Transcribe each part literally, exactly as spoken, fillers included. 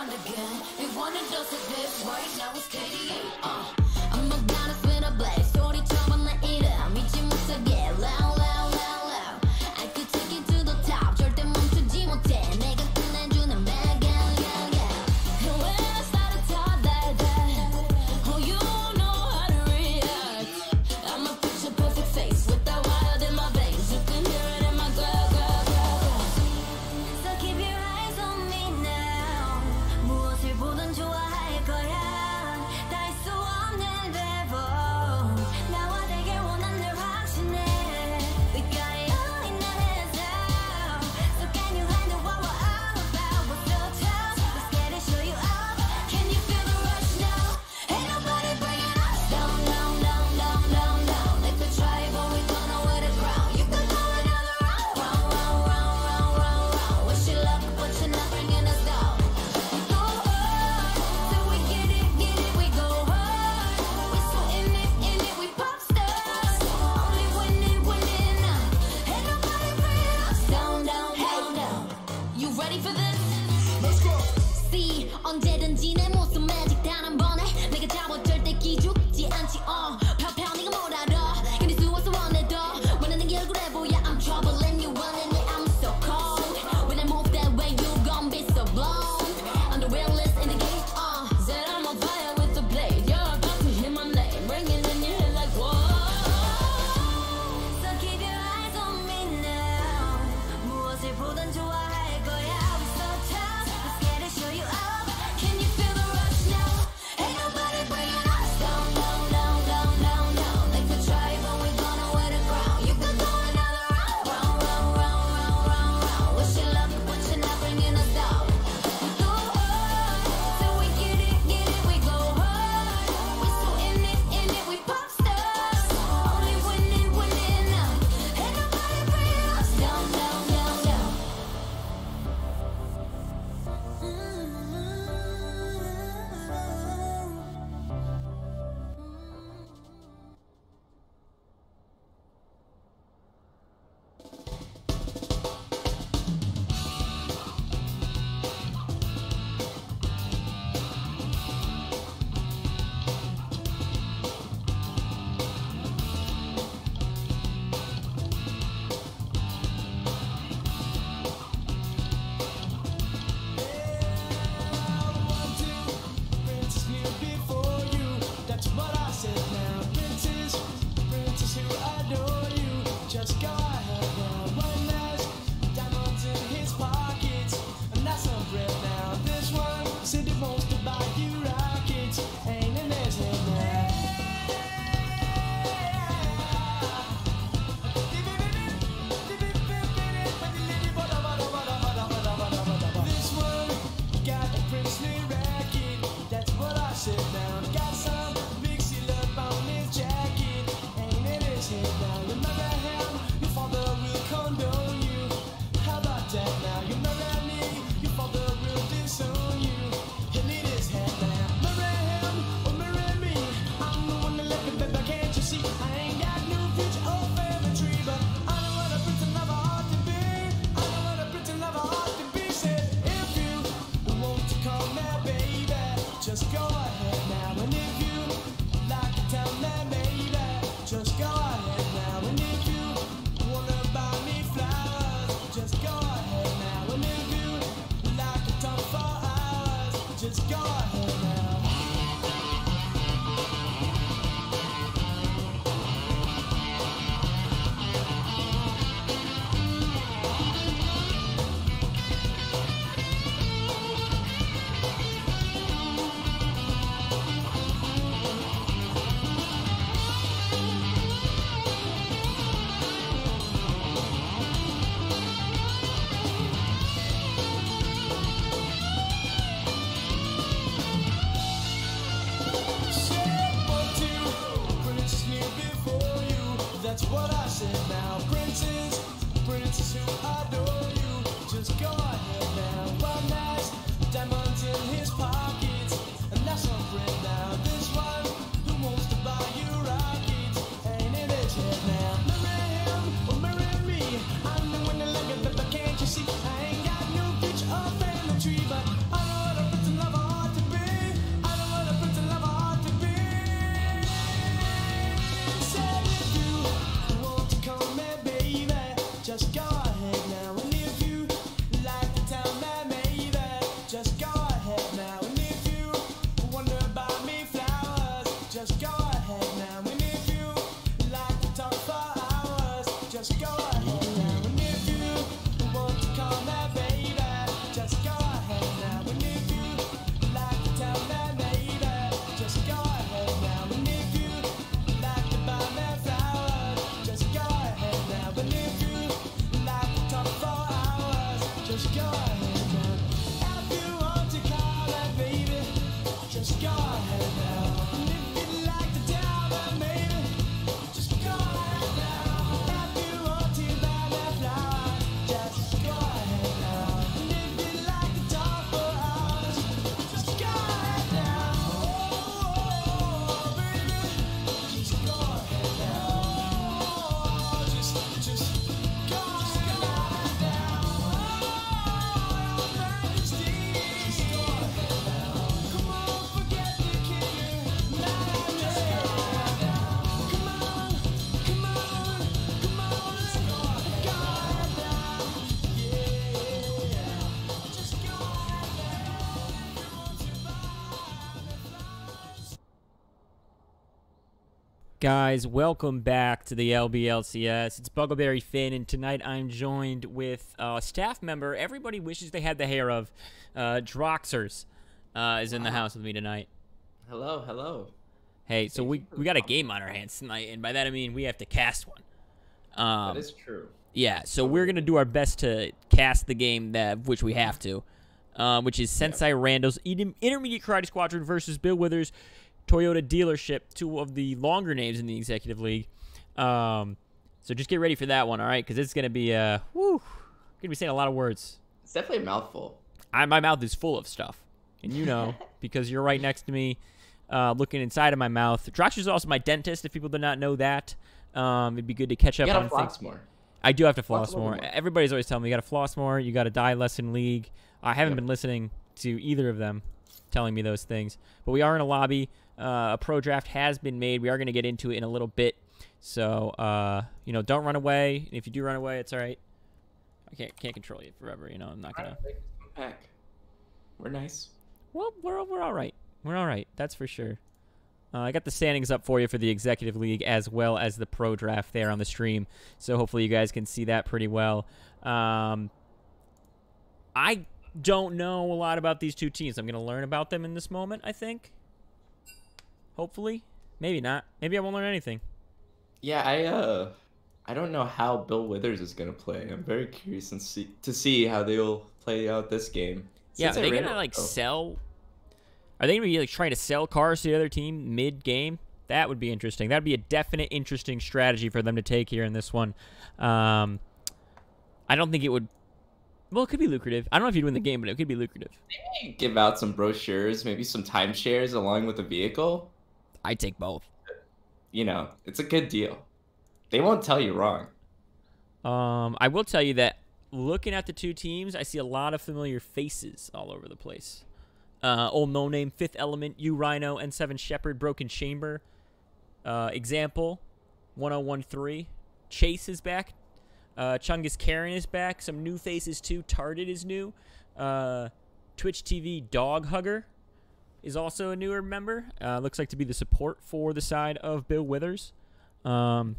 and again. We wanted just like this, right now it's K D A. Uh, I'm a goddess with a blaze. 소리처럼 내 이름 잊지 못하게 loud loud loud loud. I could take you to the top. 절대 멈추지 못해. 내가 끝내주는 mega yeah yeah. And when I start to talk like that, oh you know how to react. I'ma put your perfect face with that wild in my veins. You can hear it in my glow glow glow glow. So keep your eyes on me now. 무엇을 보든 좋아할 거야. 다 할 수 없는 대본. 나와 되길 원한 널 확신해. We got it all in our hands now. So can you handle what we're all about? We're so tough. Let's get it, show you up. Can you feel the rush now? Ain't nobody bringing us down, down, down, down, down, down. They could try, but we gonna wear the crown. You can go another round, round, round, round, round, round, round. Wish you luck, but you're not bringing us down. We go hard, till we get it, get it, we go hard. We so in it, in it, we pop stars. Only winning, winning now. Ain't nobody bringing us down, down, down, down. You ready for this? Let's go. See, 언제든지 내 모습 매직 단 한 번에 내가 잡아 절대 기죽지 않지. 어, 펴펴 네가 뭘 알아? 근데 수워서 원해도 원하는 게 얼굴에 보여. I'm troubling you, running it, I'm so cold. When I move that way, you gon' be so blown. I'm the realest in the game. Uh, said I'm on fire with the blade. You're about to hear my name, ringing in your head like whoa. So keep your eyes on me now. 무엇을 보든 좋아할 거야. We so tough. Let's get it, show you up. Can you feel the rush now? Ain't nobody bringing us down, down, down, down, down, down. They could try, but we gonna wear the crown. You can go another round, round, round, round, round, round, round. Wish you luck, but you're not bringing us down. We go hard, till we get it, get it, we go hard. We so in it, in it, we pop stars. Only winning, winning now. Ain't nobody bringing us down, down, down, down. Princess kneel before you. That's what I said now. Princess, princess who adore you. Just go ahead now. One has diamonds in his pockets, and that's some bread now. This one said he wants to buy you rockets. Ain't in his head now. This one got a princely racket. That's what I said now. Got some big seal up on his jacket. Ain't in his head now. You marry him, your father will condone you. How about that now? You marry me, your father will disown you. He'll need his head now. Marry him or marry me. I'm the one that left it, baby, can't you see? I ain't got no future or family tree, but I know what a prince and lover ought to be. I know what a prince and lover ought to be. Said if you want to call me baby, just go ahead now. And if you like to tell me baby, just go ahead now. And if you wanna buy me flowers, just go ahead now. And if you like to talk for hours, just go ahead now. That's what I said now. Princess, princess who adore you. Just go ahead now. One has diamonds in his pockets, and that's some friend now. This one who wants to buy you rockets. Ain't in his head now. Marry him or marry me. I'm the one that like it, but can't you see? I ain't got no future or family tree, but I know what a prince and guys? Welcome back to the L B L C S. It's Buggleberry Finn, and tonight I'm joined with a staff member everybody wishes they had the hair of. Uh, Droxers uh, is in the house with me tonight. Hello, hello. Hey, so we, we got a game on our hands tonight, and by that I mean we have to cast one. Um, that is true. Yeah, so we're going to do our best to cast the game, that which we have to, um, which is Sensei Randals Intermediate Karate Squadron versus Bill Withers Toyota Dealership, two of the longer names in the Executive League. Um, so just get ready for that one, all right? Because it's going to be, uh, whew, going to be saying a lot of words. It's definitely a mouthful. I, my mouth is full of stuff, and you know, because you're right next to me, uh, looking inside of my mouth. Droxer's also my dentist, if people did not know that. Um, it'd be good to catch up you gotta on floss things. more. I do have to floss, Floss a more. little more. Everybody's always telling me you got to floss more. You got to die less in league. I haven't Yep. been listening to either of them telling me those things. But we are in a lobby. Uh, a pro draft has been made. We are going to get into it in a little bit. So, uh, you know, don't run away. If you do run away, it's all right. I can't can't control you forever. You know, I'm not gonna. Pack. We're nice. Well, we're we're all right. We're all right. That's for sure. Uh, I got the standings up for you for the Executive League as well as the Pro Draft there on the stream, so hopefully you guys can see that pretty well. Um, I don't know a lot about these two teams. I'm going to learn about them in this moment, I think. Hopefully. Maybe not. Maybe I won't learn anything. Yeah, I uh, I don't know how Bill Withers is gonna play. I'm very curious and see to see how they'll play out this game. Yeah, Since are I they ran going to, it- like, oh. sell... Are they going to be, like, trying to sell cars to the other team mid-game? That would be interesting. That would be a definite interesting strategy for them to take here in this one. Um, I don't think it would... Well, it could be lucrative. I don't know if you'd win the game, but it could be lucrative. Maybe give out some brochures, maybe some timeshares along with the vehicle. I'd take both. You know, it's a good deal. They won't tell you wrong. Um, I will tell you that looking at the two teams, I see a lot of familiar faces all over the place. Uh, old No Name, Fifth Element, U Rhino, N seven Shepherd, Broken Chamber. Uh, example, one oh one three. Chase is back. Uh, Chungus Karen is back. Some new faces too. Tarded is new. Uh, Twitch T V Dog Hugger is also a newer member. Uh, looks like to be the support for the side of Bill Withers. Um,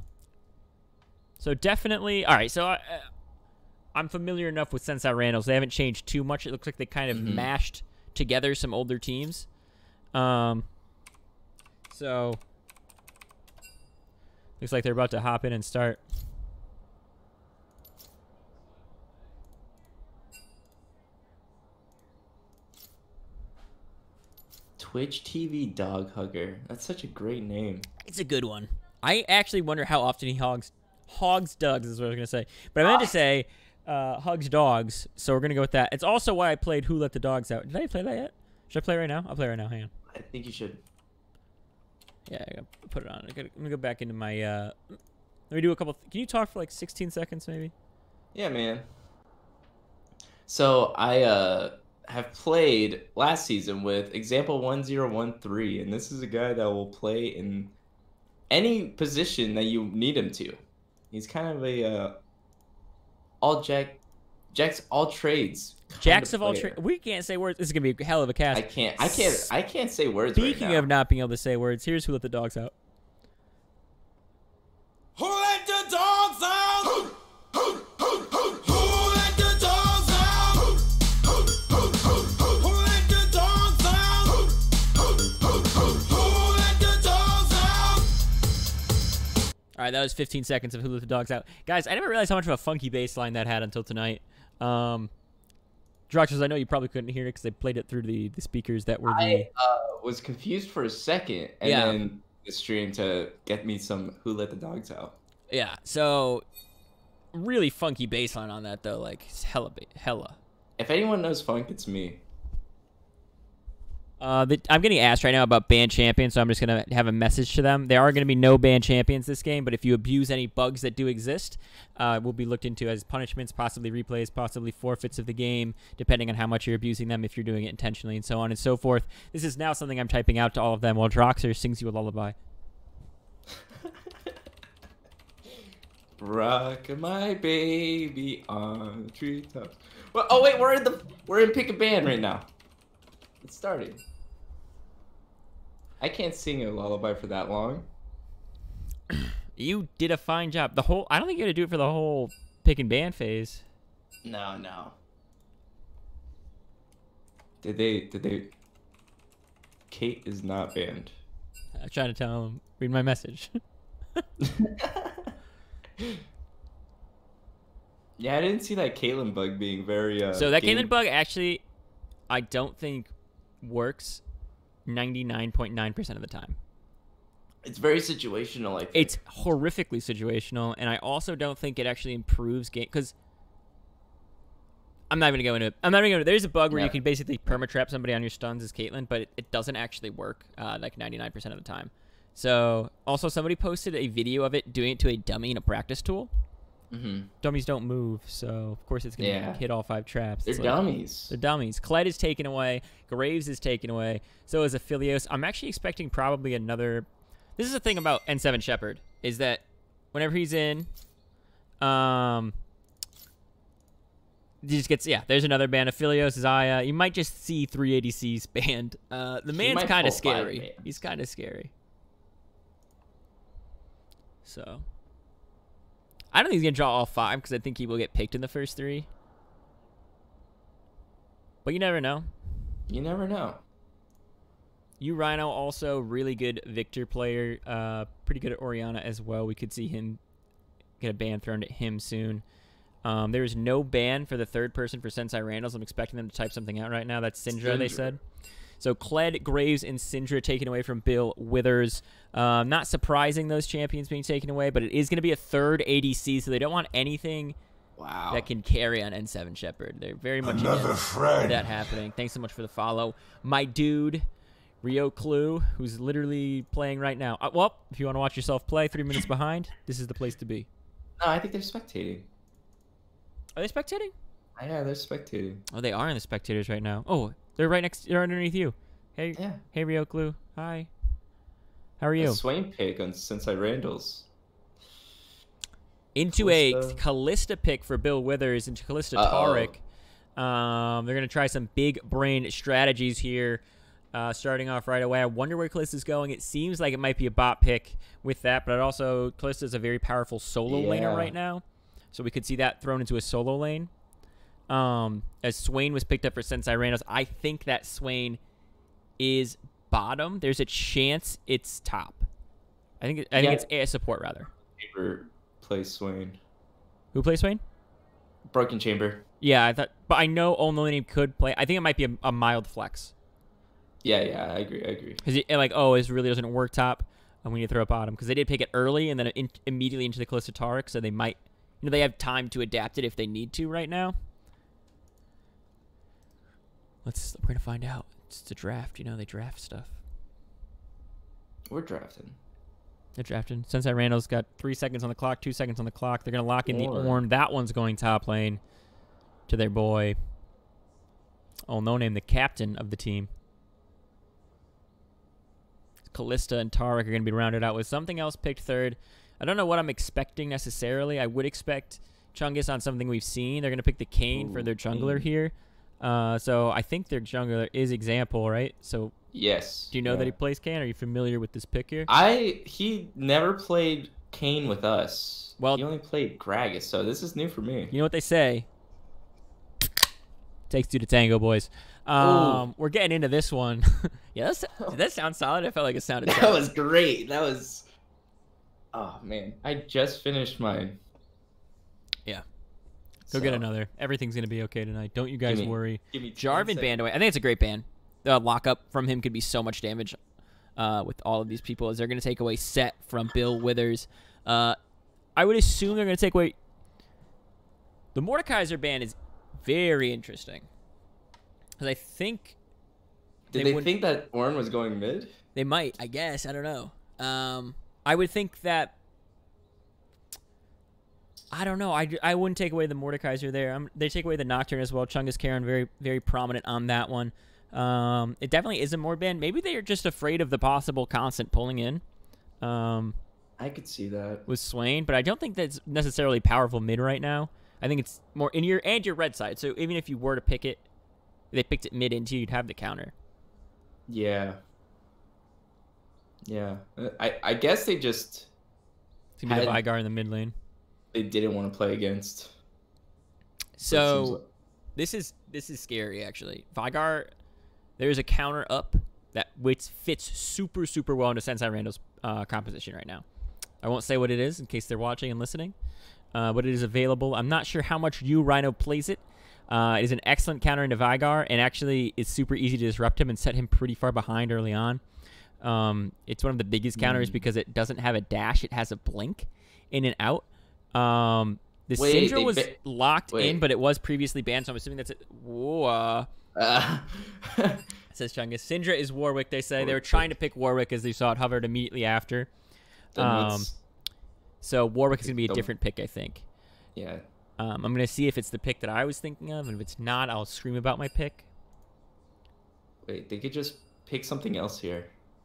so definitely, all right. So I, uh, I'm familiar enough with Sensei Randals. They haven't changed too much. It looks like they kind of Mhm. mashed together some older teams. Um, so looks like they're about to hop in and start. Twitch T V Dog Hugger. That's such a great name. It's a good one. I actually wonder how often he hogs hogs dogs is what I was gonna say, but I meant to say uh, hugs dogs. So we're gonna go with that. It's also why I played Who Let the Dogs Out. Did I play that yet? Should I play right now? I'll play right now. Hang on. I think you should. Yeah, I gotta put it on. I gotta, let me go back into my. Uh, let me do a couple. Can you talk for like sixteen seconds, maybe? Yeah, man. So I uh have played last season with Example one zero one three, and this is a guy that will play in any position that you need him to. He's kind of a uh, all jack, jacks all trades. kind Jacks of all player. trades. We can't say words. This is gonna be a hell of a cast. I can't. I can't. I can't say words. Speaking right now. of not being able to say words, here's Who Let the Dogs Out. Who let the dogs out? Who, who, who, who, who let the dogs out? Who, who, who, who, who let the dogs out? Who, who, who, who, who let the dogs out? All right, that was fifteen seconds of Who Let the Dogs Out. Guys, I never realized how much of a funky bass line that had until tonight. Um, Droxers, I know you probably couldn't hear it because they played it through the, the speakers that were the... I uh, was confused for a second, and Yeah. then the stream to get me some Who Let the Dogs Out. Yeah, so really funky bass line on that, though. Like, it's hella, ba- hella. If anyone knows funk, it's me. Uh, the, I'm getting asked right now about band champions, so I'm just going to have a message to them. There are going to be no band champions this game, but if you abuse any bugs that do exist, uh, will be looked into as punishments, possibly replays, possibly forfeits of the game, depending on how much you're abusing them, if you're doing it intentionally, and so on and so forth. This is now something I'm typing out to all of them while Droxer sings you a lullaby. Rock my baby on the treetops. Well, oh wait, we're in the we're in pick a band right now. It's starting. I can't sing a lullaby for that long. You did a fine job. The whole I don't think you had to do it for the whole pick and ban phase. No, no. Did they? Did they? Kate is not banned. I'm trying to tell him. Read my message. Yeah, I didn't see that Caitlyn bug being very. Uh, so that game- Caitlyn bug actually, I don't think works ninety-nine point nine percent of the time. It's very situational. I think. It's horrifically situational, and I also don't think it actually improves game because I'm not even gonna go into it. I'm not even gonna. There's a bug where Yeah. you can basically permatrap somebody on your stuns as Caitlyn, but it, it doesn't actually work uh, like ninety-nine percent of the time. So also somebody posted a video of it doing it to a dummy in a practice tool. Mm-hmm. Dummies don't move, so of course it's gonna Yeah. hit all five traps. They're It's like- dummies. They're dummies. Kled is taken away. Graves is taken away. So is Aphelios. I'm actually expecting probably another. This is the thing about N seven Shepherd is that whenever he's in, um, he just gets yeah. There's another ban. Aphelios, Zaya. You might just see three A D Cs banned. Uh, the man's might kind of pull five scary. bans. He's kind of scary. So I don't think he's gonna draw all five because I think he will get picked in the first three. But you never know. You never know. You Rhino also really good Victor player, uh, pretty good at Oriana as well. We could see him get a ban thrown at him soon. Um, there is no ban for the third person for Sensei Randals. I'm expecting them to type something out right now. That's Syndra, they Syndra. said. So Kled, Graves, and Syndra taken away from Bill Withers. Um, not surprising those champions being taken away, but it is going to be a third A D C, so they don't want anything Wow. that can carry on N seven Shepherd. They're very much Another against friend. that happening. Thanks so much for the follow. My dude, Rio Clue, who's literally playing right now. Uh, well, if you want to watch yourself play, three minutes behind, this is the place to be. No, I think they're spectating. Are they spectating? Yeah, they're spectating. Oh, they are in the spectators right now. Oh, they're right next. They're underneath you. Hey, Yeah. hey, Rio Clue. Hi. How are you? A Swain pick on Sensei Randals. Into a Callista. Callista pick for Bill Withers into Callista Uh-oh. Taric. Um, they're going to try some big brain strategies here, uh, starting off right away. I wonder where Callista's going. It seems like it might be a bot pick with that, but also Callista's a very powerful solo laner Yeah. right now, so we could see that thrown into a solo lane. Um, as Swain was picked up for Sensei Randals, I think that Swain is bottom. There's a chance it's top. I think I Yeah. think it's a support rather. Chamber plays Swain. Who plays Swain? Broken Chamber. Yeah, I thought, but I know Only could play. I think it might be a, a mild flex Yeah, yeah, I agree, I agree. because like, oh, this really doesn't work top, and we need to throw it bottom because they did pick it early and then in, immediately into the Callista Taric, so they might, you know, they have time to adapt it if they need to right now. Let's we're gonna find out. It's a draft, you know, they draft stuff. We're drafting. They're drafting. Sensei Randall's got three seconds on the clock, two seconds on the clock. They're gonna lock in the Orn. Orn. That one's going top lane to their boy. Oh, no name, the captain of the team. Callista and Taric are going to be rounded out with something else picked third. I don't know what I'm expecting necessarily. I would expect Chungus on something we've seen. They're going to pick the Kayn for Ooh, their jungler Kayn. here. Uh, so I think their jungler is Example, right? So Yes. do you know yeah. that he plays Kayn? Are you familiar with this pick here? I he never played Kane with us. Well- he only played Gragas, so this is new for me. You know what they say? Takes two to tango, boys. Um, we're getting into this one. Yeah, that's, did that sound solid? I felt like it sounded That solid. was great. That was. Oh man, I just finished mine. Yeah. Go get another. Everything's going to be okay tonight. Don't you guys me- worry. Give me ten Jarvan seconds. banned away. I think it's a great ban. The lockup from him could be so much damage uh, with all of these people as they're going to take away Set from Bill Withers. Uh, I would assume they're going to take away... The Mordekaiser ban is very interesting. Because I think... Did they they, wouldn't- think that Orn was going mid? They might, I guess. I don't know. Um, I would think that... I don't know. I, I wouldn't take away the Mordekaiser there. Um they take away the Nocturne as well. Chungus Karen very very prominent on that one. Um, it definitely is a more ban. Maybe they are just afraid of the possible constant pulling in um, I could see that. with Swain, but I don't think that's necessarily powerful mid right now. I think it's more in your and your red side. So even if you were to pick it, if they picked it mid into you, you'd have the counter. Yeah. Yeah. Uh, I I guess they just It's gonna be the Had- Vygar in the mid lane. They didn't want to play against. So seems like- this is this is scary actually. Vygar, there's a counter up that which fits super super well into Sensei Randall's uh, composition right now. I won't say what it is in case they're watching and listening, uh, but it is available. I'm not sure how much you Rhino plays it. Uh, it is an excellent counter into Vygar, and actually it's super easy to disrupt him and set him pretty far behind early on. Um, it's one of the biggest counters Mm. because it doesn't have a dash; it has a blink in and out. Um, the Wait, Syndra they was ba- locked in, wait. but it was previously banned, so I'm assuming that's it. Whoa, uh, Uh, says Chungus. Syndra is Warwick, they say. They were Warwick. trying to pick Warwick as they saw it hovered immediately after. then Um, let's- So Warwick is going to be a the- different pick, I think. yeah. Um, I'm going to see if it's the pick that I was thinking of, and if it's not, I'll scream about my pick. Wait, they could just pick something else here.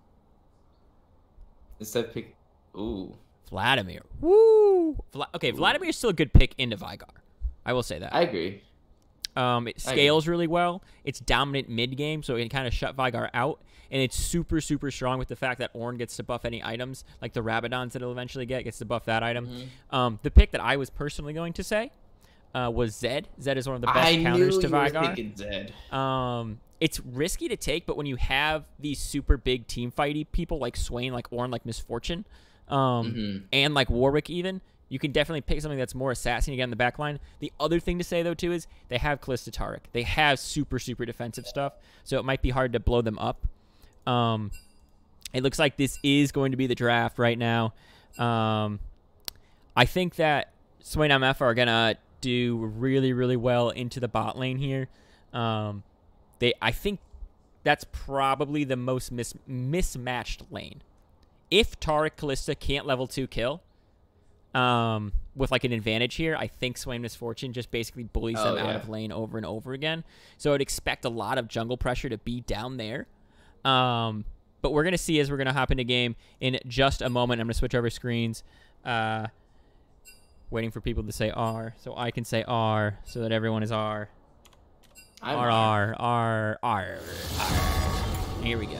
Instead of pick. Ooh. Vladimir. Woo! Vla- okay, Vladimir's still a good pick into Vygar. I will say that. I agree. Um, it I agree. scales really well. It's dominant mid game, so it can kind of shut Vygar out. And it's super, super strong with the fact that Ornn gets to buff any items, like the Rabadons that it'll eventually get, gets to buff that item. Mm-hmm. Um, the pick that I was personally going to say uh, was Zed. Zed is one of the best I counters knew to you were Vygar. thinking Zed. Um, it's risky to take, but when you have these super big team fighty people like Swain, like Ornn, like Misfortune, um, Mhm. and like Warwick even, you can definitely pick something that's more assassin again in the back line. The other thing to say, though, too, is they have Callista Taric. They have super, super defensive stuff, so it might be hard to blow them up. Um, it looks like this is going to be the draft right now. Um, I think that Swain M F are going to do really, really well into the bot lane here. Um, they, I think that's probably the most mis mismatched lane. If Taric Callista can't level two kill, um, with like an advantage here, I think Swain Misfortune just basically bullies Oh, them out yeah. of lane over and over again. So I'd expect a lot of jungle pressure to be down there. Um, but we're going to see as we're going to hop into game in just a moment. I'm going to switch over screens. Uh, waiting for people to say R so I can say R so that everyone is R. I'm R, R, R, R, R. Here we go.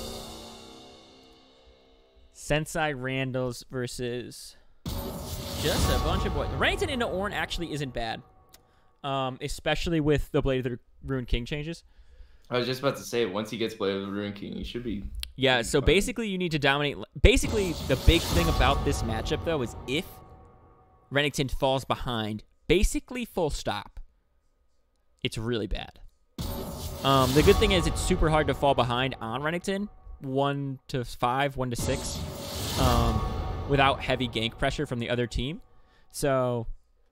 Sensei Randals versus just a bunch of boys. Ranking into Ornn actually isn't bad, um, especially with the Blade of the Ruined King changes. I was just about to say, once he gets Blade of the Ruined King, he should be. Yeah, so fine. basically you need to dominate. Basically, the big thing about this matchup, though, is if Renekton falls behind, basically full stop, it's really bad. Um, the good thing is it's super hard to fall behind on Renekton, one to five, one to six, um, without heavy gank pressure from the other team. So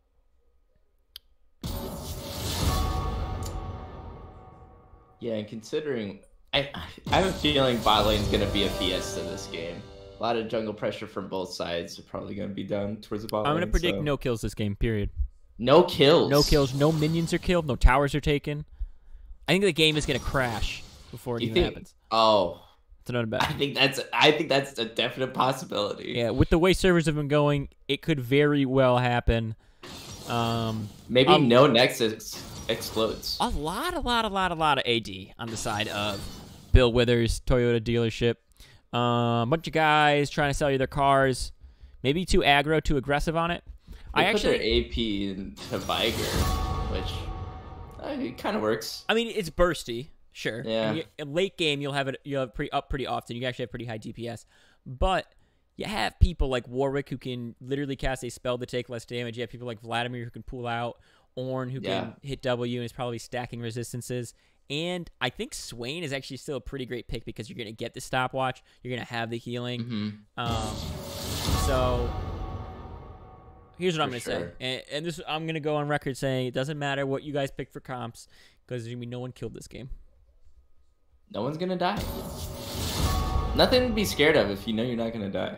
Yeah, and considering, I I have a feeling bot lane's gonna be a fiesta this game. A lot of jungle pressure from both sides are probably gonna be done towards the bot I'm lane. gonna predict so- no kills this game. Period. no kills. No kills. No minions are killed. No towers are taken. I think the game is gonna crash before it You even think? happens. Oh, It's not I bad. think that's I think that's a definite possibility. Yeah, with the way servers have been going, it could very well happen. Um, Maybe Um, no Nexus explodes. a lot, a lot, a lot, a lot of A D on the side of Bill Withers, Toyota dealership. Um, a bunch of guys trying to sell you their cars. Maybe too aggro, too aggressive on it. I They put actually, their A P into Viger, which uh, it kind of works. I mean, it's bursty, sure. Yeah. And you, in late game, you'll have it. You'll have pretty up pretty often. You can actually have pretty high D P S, but you have people like Warwick who can literally cast a spell to take less damage. You have people like Vladimir who can pull out, Ornn who Yeah. can hit W and is probably stacking resistances. And I think Swain is actually still a pretty great pick because you're going to get the stopwatch. You're going to have the healing. hmm Um, so here's what I'm For going to say. sure. And, and this I'm going to go on record saying it doesn't matter what you guys pick for comps because there's going to be no one killed this game. No one's gonna die. Nothing to be scared of if you know you're not gonna die.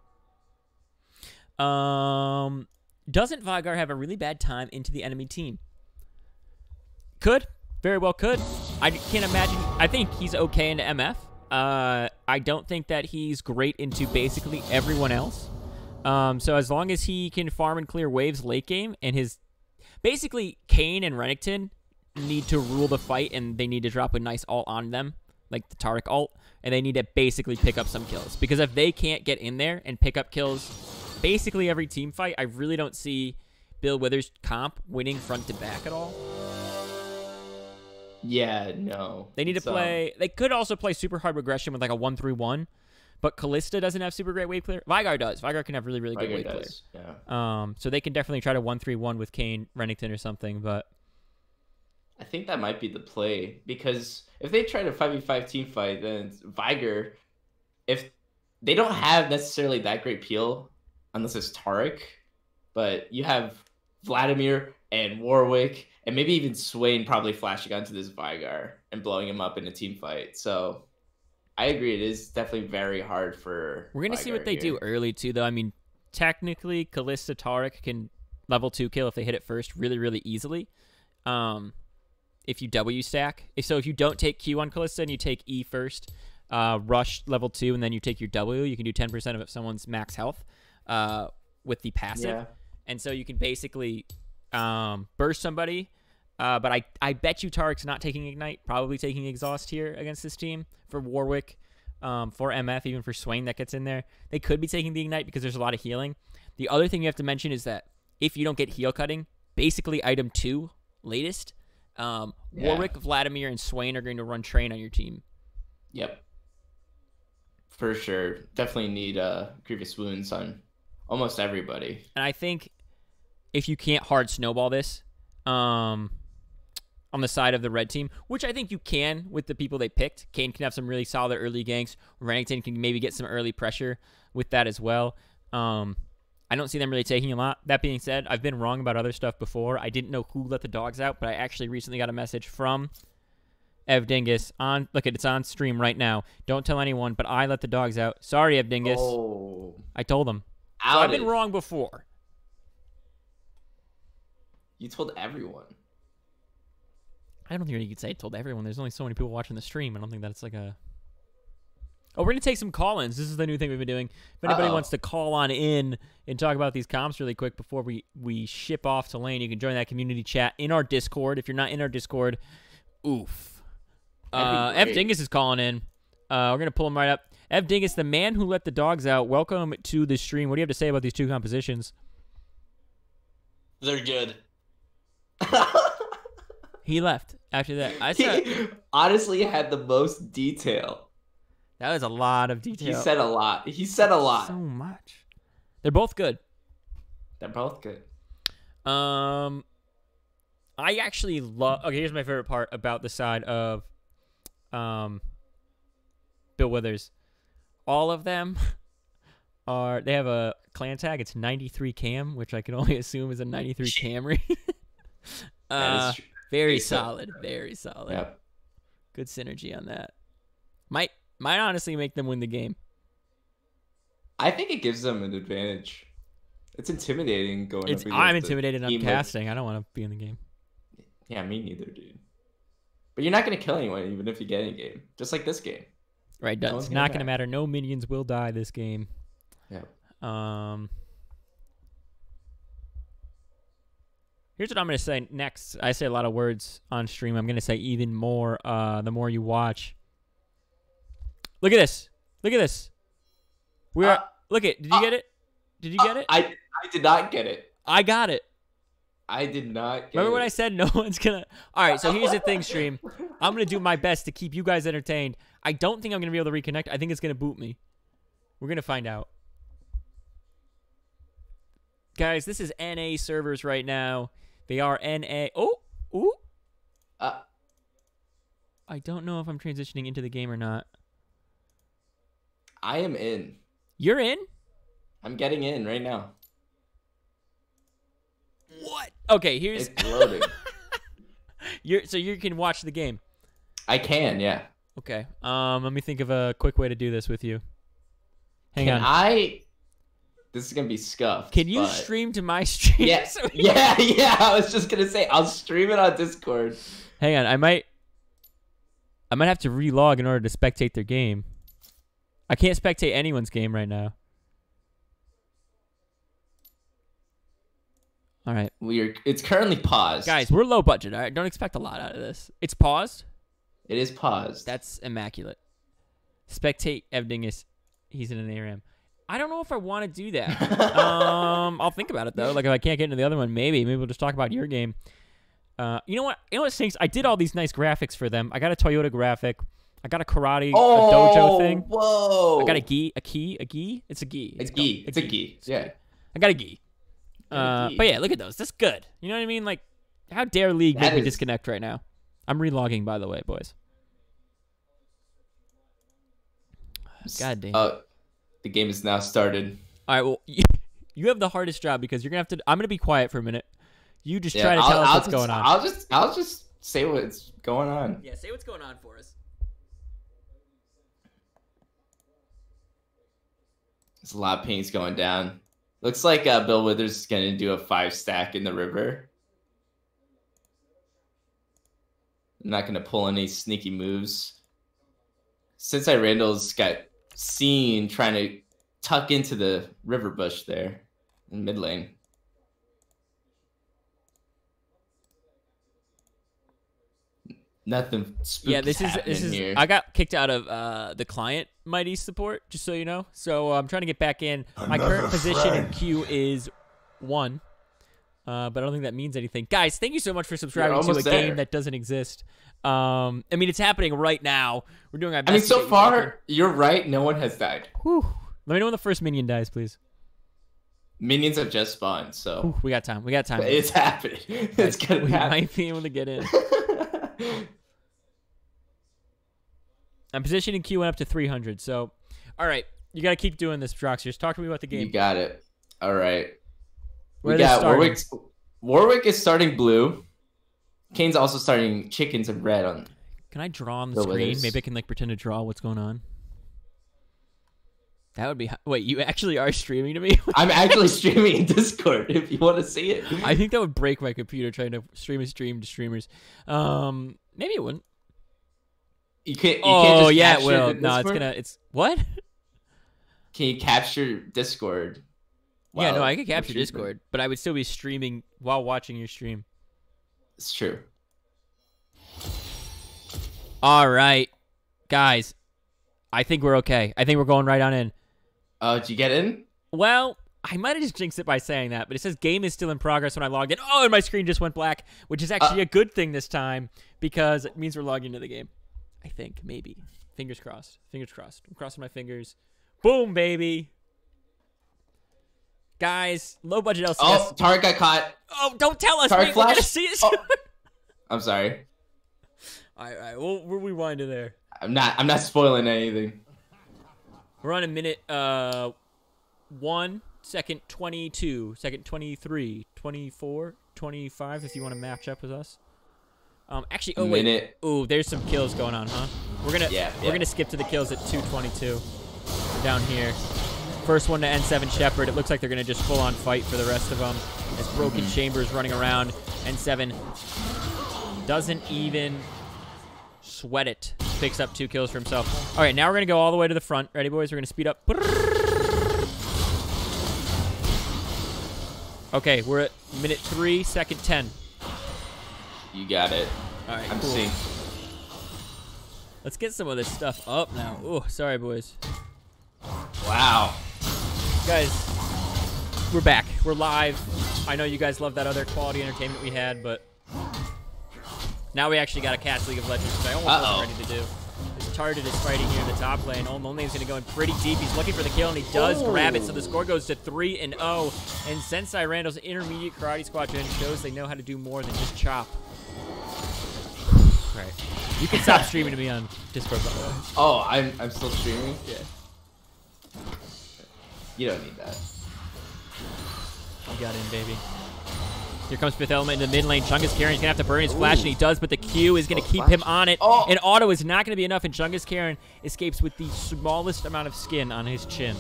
Um, doesn't Vygar have a really bad time into the enemy team? Could. Very well could. I can't imagine. I think he's okay into M F. Uh, I don't think that he's great into basically everyone else. Um, so as long as he can farm and clear waves late game, and his basically Kayn and Renekton need to rule the fight, and they need to drop a nice ult on them, like the Taric ult, and they need to basically pick up some kills. Because if they can't get in there and pick up kills basically every team fight, I really don't see Bill Withers' comp winning front to back at all. Yeah, no. They need to It's, um, play. They could also play super hard regression with like a one three one, but Callista doesn't have super great wave clear. Vigar does. Vigar can have really really good Vigar wave clear. does, yeah. Um, so they can definitely try to one three one with Kane, Renekton, or something. But I think that might be the play because if they try to five v five team fight, then it's Vigar, if they don't have necessarily that great peel, unless it's Tarek, but you have Vladimir and Warwick, and maybe even Swain probably flashing onto this Vigar and blowing him up in a team fight. So I agree, it is definitely very hard for we're gonna see Vigar what they here. do early too, though. I mean, technically, Callista Tarek can level two kill if they hit it first, really really easily. Um, if you W stack, if so, if you don't take Q on Callista and you take E first, uh, rush level two, and then you take your W, you can do ten percent of someone's max health, uh, with the passive, Yeah. and so you can basically um burst somebody. Uh, but I, I bet you Tarek's not taking Ignite, probably taking Exhaust here against this team. For Warwick, um, for M F, even for Swain that gets in there. They could be taking the Ignite because there's a lot of healing. The other thing you have to mention is that if you don't get heal cutting, basically item two, latest, um, Yeah. Warwick, Vladimir, and Swain are going to run train on your team. Yep. For sure. Definitely need uh, Grievous Wounds on almost everybody. And I think if you can't hard snowball this, um... on the side of the red team, which I think you can with the people they picked. Kane can have some really solid early ganks. Renekton can maybe get some early pressure with that as well. Um, I don't see them really taking a lot. That being said, I've been wrong about other stuff before. I didn't know who let the dogs out, but I actually recently got a message from Ev Dingus on. Look, it's on stream right now. Don't tell anyone, but I let the dogs out. Sorry, Ev Dingus. Oh. I told them. So I've been Outed. wrong before. You told everyone. I don't think you could say I told everyone. There's only so many people watching the stream. I don't think that's like a... Oh, we're going to take some call-ins. This is the new thing we've been doing. If anybody Uh-oh. wants to call on in and talk about these comps really quick before we, we ship off to lane, you can join that community chat in our Discord. If you're not in our Discord, oof. Uh, That'd F. be great. Dingus is calling in. Uh, we're going to pull him right up. F. Dingus, the man who let the dogs out, welcome to the stream. What do you have to say about these two compositions? They're good. He left after that. I said He honestly had the most detail. that was a lot of detail. He said a lot. He said a lot. so much. They're both good. They're both good. Um, I actually love. Okay, here's my favorite part about the side of, um, Bill Withers. All of them are. They have a clan tag. It's ninety-three cam, which I can only assume is a ninety-three Camry. That uh, is true. very Decent. solid. Very solid. Yep. Good synergy on that. Might might honestly make them win the game. I think it gives them an advantage. It's intimidating going. It's up against I'm a intimidated on team of- casting. I don't want to be in the game. Yeah, me neither, dude. But you're not gonna kill anyone even if you get in a game. Just like this game. Right, No it's one's not gonna going to die. matter. No minions will die this game. Yeah. Um, here's what I'm going to say next. I say a lot of words on stream. I'm going to say even more uh, the more you watch. Look at this. Look at this. We're Uh, look at. Did you uh, get it? Did you get it? I I did not get it. I got it. I did not get Remember it. when I said no one's gonna? All right, so here's the thing, stream. I'm gonna do my best to keep you guys entertained. I don't think I'm gonna be able to reconnect. I think it's gonna boot me. We're gonna find out, guys. This is N A servers right now. They are N A. Oh, ooh. Uh, I don't know if I'm transitioning into the game or not. I am in. You're in. I'm getting in right now. What? Okay, here's. It's loading. You're so you can watch the game. I can, yeah. Okay. Um, let me think of a quick way to do this with you. Hang can on. I? This is gonna be scuffed. Can you but- stream to my stream? Yeah, So we- yeah, yeah. I was just gonna say I'll stream it on Discord. Hang on, I might I might have to relog in order to spectate their game. I can't spectate anyone's game right now. All right. We're it's currently paused. Guys, we're low budget. All right, don't expect a lot out of this. It's paused. it is paused. That's immaculate. Spectate Evdingus. He's in an A R M. I don't know if I want to do that. um, I'll think about it though. Like if I can't get into the other one, maybe maybe we'll just talk about your game. Uh, you know what? You know what stinks? I did all these nice graphics for them. I got a Toyota graphic. I got a karate Oh, a dojo thing. Whoa! I got a gi, a key, a gi. It's a gi. It's called- gi. It's a gi. Yeah. I got a gi. Uh, gi. but yeah, look at those. That's good. You know what I mean? Like, how dare League That make me is- disconnect right now? I'm relogging, by the way, boys. God damn. Uh, the game is now started. All right, well, you have the hardest job because you're gonna have to. I'm gonna be quiet for a minute. You just Yeah, try to I'll, tell us I'll what's just, going on. I'll just, I'll just say what's going on. Yeah, say what's going on for us. There's a lot of paints going down. Looks like uh, Bill Withers is gonna do a five stack in the river. I'm not gonna pull any sneaky moves. Sensei Randals got seen trying to tuck into the river bush there in mid lane. Nothing spooky. Yeah, this is this is. here. I got kicked out of uh, the client Mighty support, just so you know. So uh, I'm trying to get back in. My current position in queue is one, uh, but I don't think that means anything. Guys, thank you so much for subscribing to a almost game there. that doesn't exist. Um, I mean, it's happening right now. We're doing our best. I mean, to so get you back in. far, you're right. No one has died. Whew. Let me know when the first minion dies, please. Minions have just spawned, so Whew, we got time. We got time. it's happening. It's gonna we happen. might be able to get in. I'm positioning Q one up to three hundred. So, all right, you got to keep doing this, Droxers. Talk to me about the game. You got it. All right. Where we are they got starting? Warwick. Warwick is starting blue. Kane's also starting chickens and red on. Can I draw on the Bill screen? Withers. Maybe I can like pretend to draw what's going on. That would be. Wait, you actually are streaming to me? I'm actually streaming in Discord if you want to see it. I think that would break my computer trying to stream a stream to streamers. Um, maybe it wouldn't. You can't. You can't Oh just yeah, it capture will. the No, it's Discord? gonna. It's what? Can you capture Discord? Yeah, no, while I could you're capture streaming? Discord, but I would still be streaming while watching your stream. It's true. All right, guys, I think we're okay. I think we're going right on in. Oh, did you get in? Well, I might have just jinxed it by saying that, but it says game is still in progress when I logged in. Oh, and my screen just went black, which is actually Uh, a good thing this time because it means we're logging into the game. I think, maybe. Fingers crossed. Fingers crossed. I'm crossing my fingers. Boom, baby. Guys, low budget L C S. Oh, Tarek got caught. Oh, don't tell us. Tarek Wait, we're going to flash. see it Oh. soon. I'm sorry. All right, all right. We'll, we'll rewind to there. I'm not. I'm not spoiling anything. We're on a minute uh, one, second twenty-two, second twenty-three, twenty-four, twenty-five if you want to match up with us. Um, actually, oh wait. Minute. Ooh, there's some kills going on, huh? We're gonna Yeah, we're yeah. gonna skip to the kills at two twenty-two down here. First one to N seven Shepherd. It looks like they're gonna just full on fight for the rest of them. As Broken Mm-hmm. Chambers running around. N seven doesn't even sweat it. Picks up two kills for himself. All right, now we're gonna go all the way to the front. Ready, boys? We're gonna speed up. Okay, we're at minute three, second ten. You got it. All right, I'm cool. seeing. Let's get some of this stuff up now. Oh, sorry, boys. Wow. Guys, we're back. We're live. I know you guys love that other quality entertainment we had, but now we actually got to catch League of Legends, which I almost Uh-oh. wasn't ready to do. This Target is fighting here in the top lane. Oh, Lonely's going to go in pretty deep. He's looking for the kill, and he does Ooh. grab it, so the score goes to three and oh. And Sensei Randals' intermediate karate squadron shows they know how to do more than just chop. Right. You can stop streaming to me on Discord, by the way. Oh, I'm. I'm still streaming. Yeah. You don't need that. You got in, baby. Here comes Fifth Element in the mid lane. Chungus Karen is going to have to burn his flash, and he does, but the Q is going to Oh, keep flash. him on it. Oh. And auto is not going to be enough, and Chungus Karen escapes with the smallest amount of skin on his chin.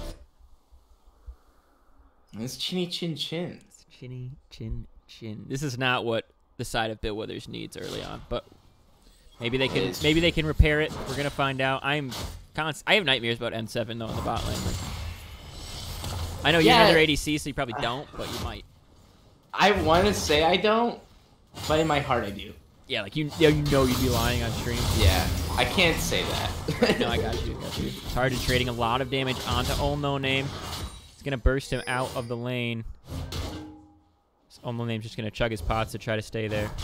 It's chinny chin chin. Chinny, chin, chin. This is not what the side of Bill Withers needs early on, but maybe they can It is. maybe they can repair it. We're going to find out. I'm const I have nightmares about M seven, though, in the bot lane. I know you're Yeah. another A D C, so you probably don't, but you might. I want to say I don't, but in my heart I do. Yeah, like you, yeah, you know you'd be lying on stream. Yeah, I can't say that. No, I got you, got you. Tarted trading a lot of damage onto Old No Name. It's gonna burst him out of the lane. Old No Name's just gonna chug his pots to try to stay there.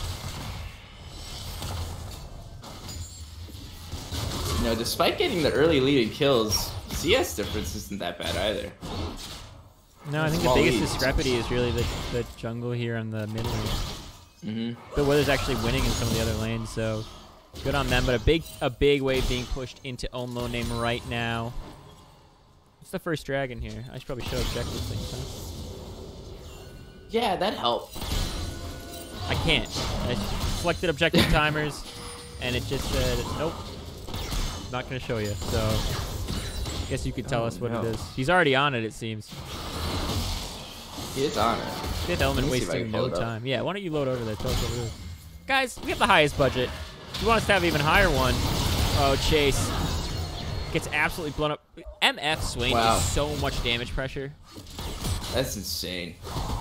You know, despite getting the early lead in kills, C S difference isn't that bad either. No, I think Small the biggest leads. discrepancy is really the, the jungle here on the mid lane. Mm-hmm. But Wither's actually winning in some of the other lanes, so good on them. But a big a big wave being pushed into Old No Name right now. What's the first dragon here? I should probably show objective things, huh? Yeah, that helped. I can't. I selected objective timers, and it just said, nope, not going to show you. So I guess you could tell Oh, us what no. it is. He's already on it, it seems. He is on it. Fifth Element Let me see if I wasting can pull no it up. time. Yeah, why don't you load over there? Tell us what it is. Guys, we have the highest budget. If you want us to have an even higher one, oh, Chase gets absolutely blown up. M F Swain Wow. does so much damage pressure. That's insane.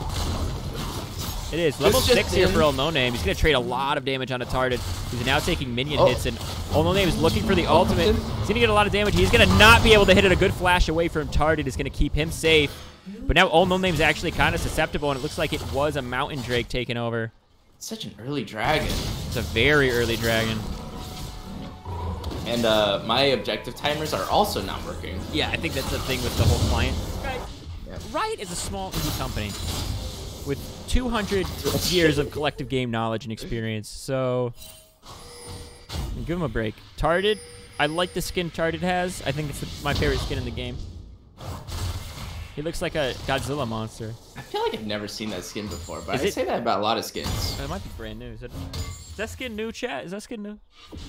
It is. Level just six here in. for Old No Name. He's going to trade a lot of damage on Retarded. He's now taking minion Oh. hits, and Old No Name is looking for the ultimate. He's going to get a lot of damage. He's going to not be able to hit it. A good flash away from Retarded is going to keep him safe. But now Old No Name's actually kind of susceptible, and it looks like it was a Mountain Drake taking over. Such an early dragon. It's a very early dragon. And uh, my objective timers are also not working. Yeah, I think that's the thing with the whole client. Right. Yeah. Riot is a small indie company with two hundred years of collective game knowledge and experience, so give him a break. Tarded, I like the skin Tarded has. I think it's the, my favorite skin in the game. He looks like a Godzilla monster. I feel like I've never seen that skin before, but Is I it- say that about a lot of skins. Oh, it might be brand new. Is, it, is that skin new, chat? Is that skin new?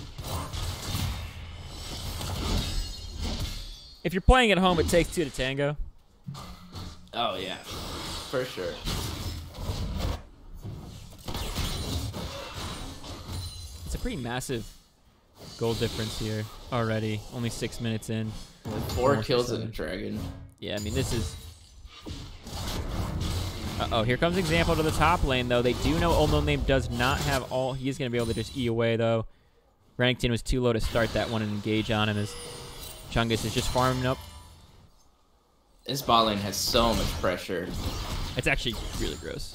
If you're playing at home, it takes two to tango. Oh, yeah. For sure. It's a pretty massive goal difference here already. Only six minutes in. With four Almost kills seven. in a dragon. Yeah, I mean, this is... Uh-oh, here comes Example to the top lane, though. They do know Old No Name does not have all... He is going to be able to just E away, though. Rennington was too low to start that one and engage on him as Chungus is just farming up. This bot lane has so much pressure. It's actually really gross.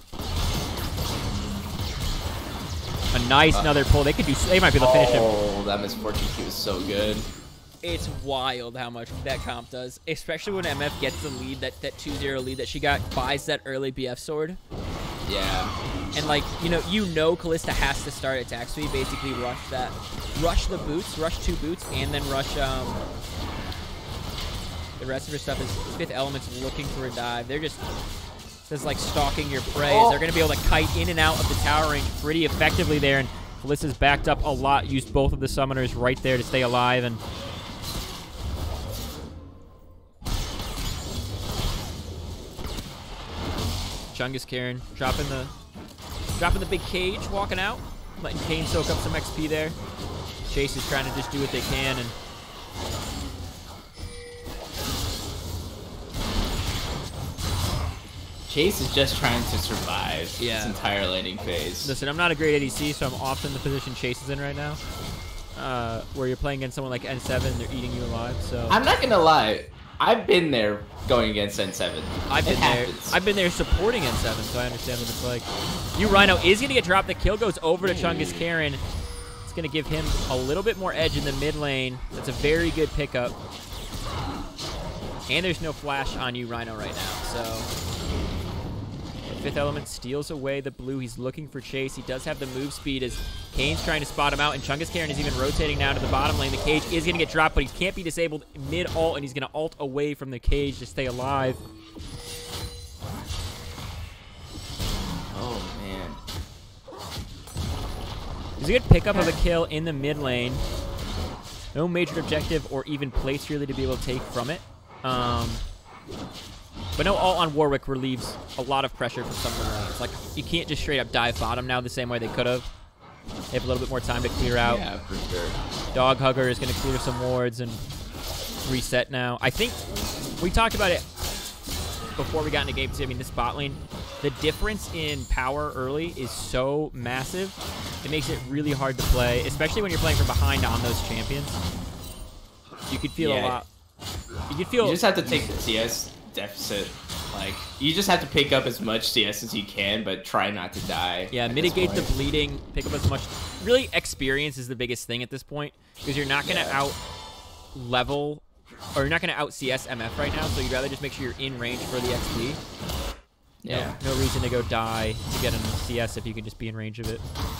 A nice Uh, another pull. They could do... They might be able to finish him. Oh, that Misfortune Q is so good. It's wild how much that comp does, especially when M F gets the lead, that that two zero lead that she got, buys that early B F sword. Yeah. And like, you know, you know Callista has to start attack speed, basically rush that, rush the boots, rush two boots, and then rush um the rest of her stuff is Fifth Element's looking for a dive. They're just just like stalking your prey. Oh. They're gonna be able to kite in and out of the tower range pretty effectively there, and Callista's backed up a lot, used both of the summoners right there to stay alive, and Chungus Karen dropping the dropping the big cage, walking out, letting Kane soak up some X P there. Chase is trying to just do what they can, and Chase is just trying to survive Yeah. this entire laning phase. listen, I'm not a great A D C, so I'm often the position Chase is in right now, uh, where you're playing against someone like N seven, and they're eating you alive. So I'm not gonna lie, I've been there going against N seven. I've been It there. happens. I've been there supporting N seven, so I understand what it's like. You Rhino is gonna get dropped. The kill goes over to Chungus Karen. It's gonna give him a little bit more edge in the mid lane. That's a very good pickup. And there's no flash on you Rhino right now, so Fifth Element steals away the blue. He's looking for Chase. He does have the move speed as Kane's trying to spot him out, and Chungus Karen is even rotating now to the bottom lane. The cage is going to get dropped, but he can't be disabled mid-ult, and he's going to ult away from the cage to stay alive. Oh, man. There's a good pickup of a kill in the mid lane. No major objective or even place really to be able to take from it. Um, but no ult on Warwick relieves a lot of pressure from some of the lanes. Like, you can't just straight up dive bottom now the same way they could have. They have a little bit more time to clear out. Yeah, for sure. Dog Hugger is going to clear some wards and reset now. I think we talked about it before we got into game two. I mean, this bot lane, the difference in power early is so massive It makes it really hard to play, especially when you're playing from behind on those champions. You could feel Yeah. a lot. You could feel. You just have to take the C S deficit. Like, you just have to pick up as much C S as you can, but try not to die. Yeah, at mitigate this the point. bleeding, pick up as much. Really, experience is the biggest thing at this point, because you're not going to Yeah. out level, or you're not going to out C S M F right now, so you'd rather just make sure you're in range for the X P. Yeah. No, no reason to go die to get an C S if you can just be in range of it.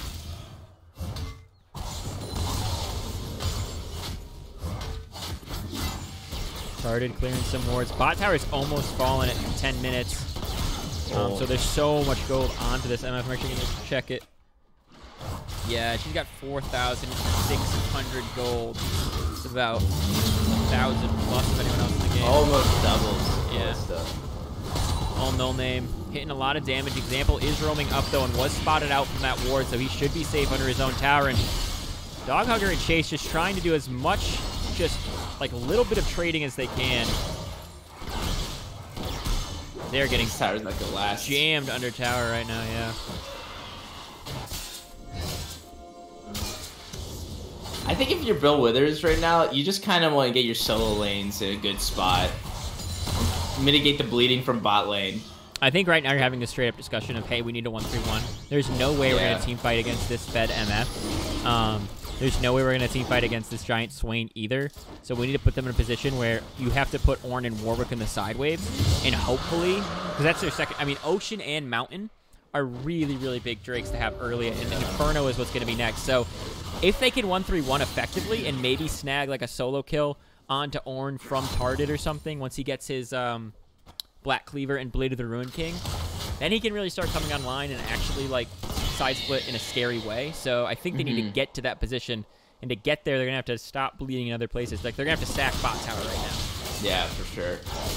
Started clearing some wards. Bot tower is almost fallen at ten minutes. Um, Oh. so there's so much gold onto this M F. I'm actually going to check it. Yeah, she's got four thousand six hundred gold. It's about one thousand plus of anyone else in the game. Almost doubles. Yeah. Most of. All no name. Hitting a lot of damage. Example is roaming up, though, and was spotted out from that ward, so he should be safe under his own tower. And Dog Hugger and Chase just trying to do as much, just like a little bit of trading as they can. They're getting This tower's not gonna last. jammed under tower right now, yeah. I think if you're Bill Withers right now, you just kind of want to get your solo lanes in a good spot. Mitigate the bleeding from bot lane. I think right now you're having a straight up discussion of, hey, we need a one three one. There's no way we're Yeah. going to team fight against this Fed M F. Um, there's no way we're going to team fight against this giant Swain either. So we need to put them in a position where you have to put Ornn and Warwick in the side waves. And hopefully, because that's their second, I mean, Ocean and Mountain are really, really big Drakes to have early, and Inferno is what's going to be next. So if they can one three one effectively and maybe snag like a solo kill onto Ornn from Tarded or something once he gets his um, Black Cleaver and Blade of the Ruin King, then he can really start coming online and actually like side split in a scary way. So I think they need to get to that position, and to get there, they're gonna have to stop bleeding in other places. Like they're gonna have to sack bot tower right now. Yeah, for sure.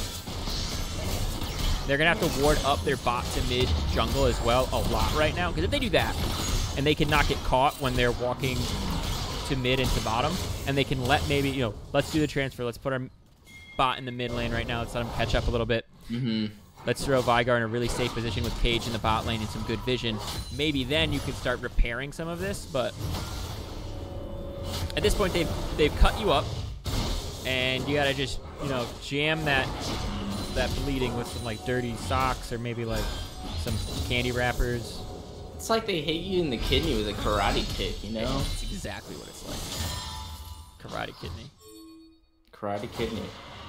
They're gonna have to ward up their bot to mid jungle as well a lot right now, because if they do that, and they can not get caught when they're walking to mid and to bottom, and they can let maybe, you know, let's do the transfer. Let's put our bot in the mid lane right now. Let's let them catch up a little bit. Mm-hmm. Let's throw Vygar in a really safe position with Cage in the bot lane and some good vision. Maybe then you can start repairing some of this, but at this point they've they've cut you up, and you gotta just, you know, jam that that bleeding with some like dirty socks or maybe like some candy wrappers. It's like they hit you in the kidney with a karate kick, you know? It's exactly what it's like. Karate kidney. Karate kidney.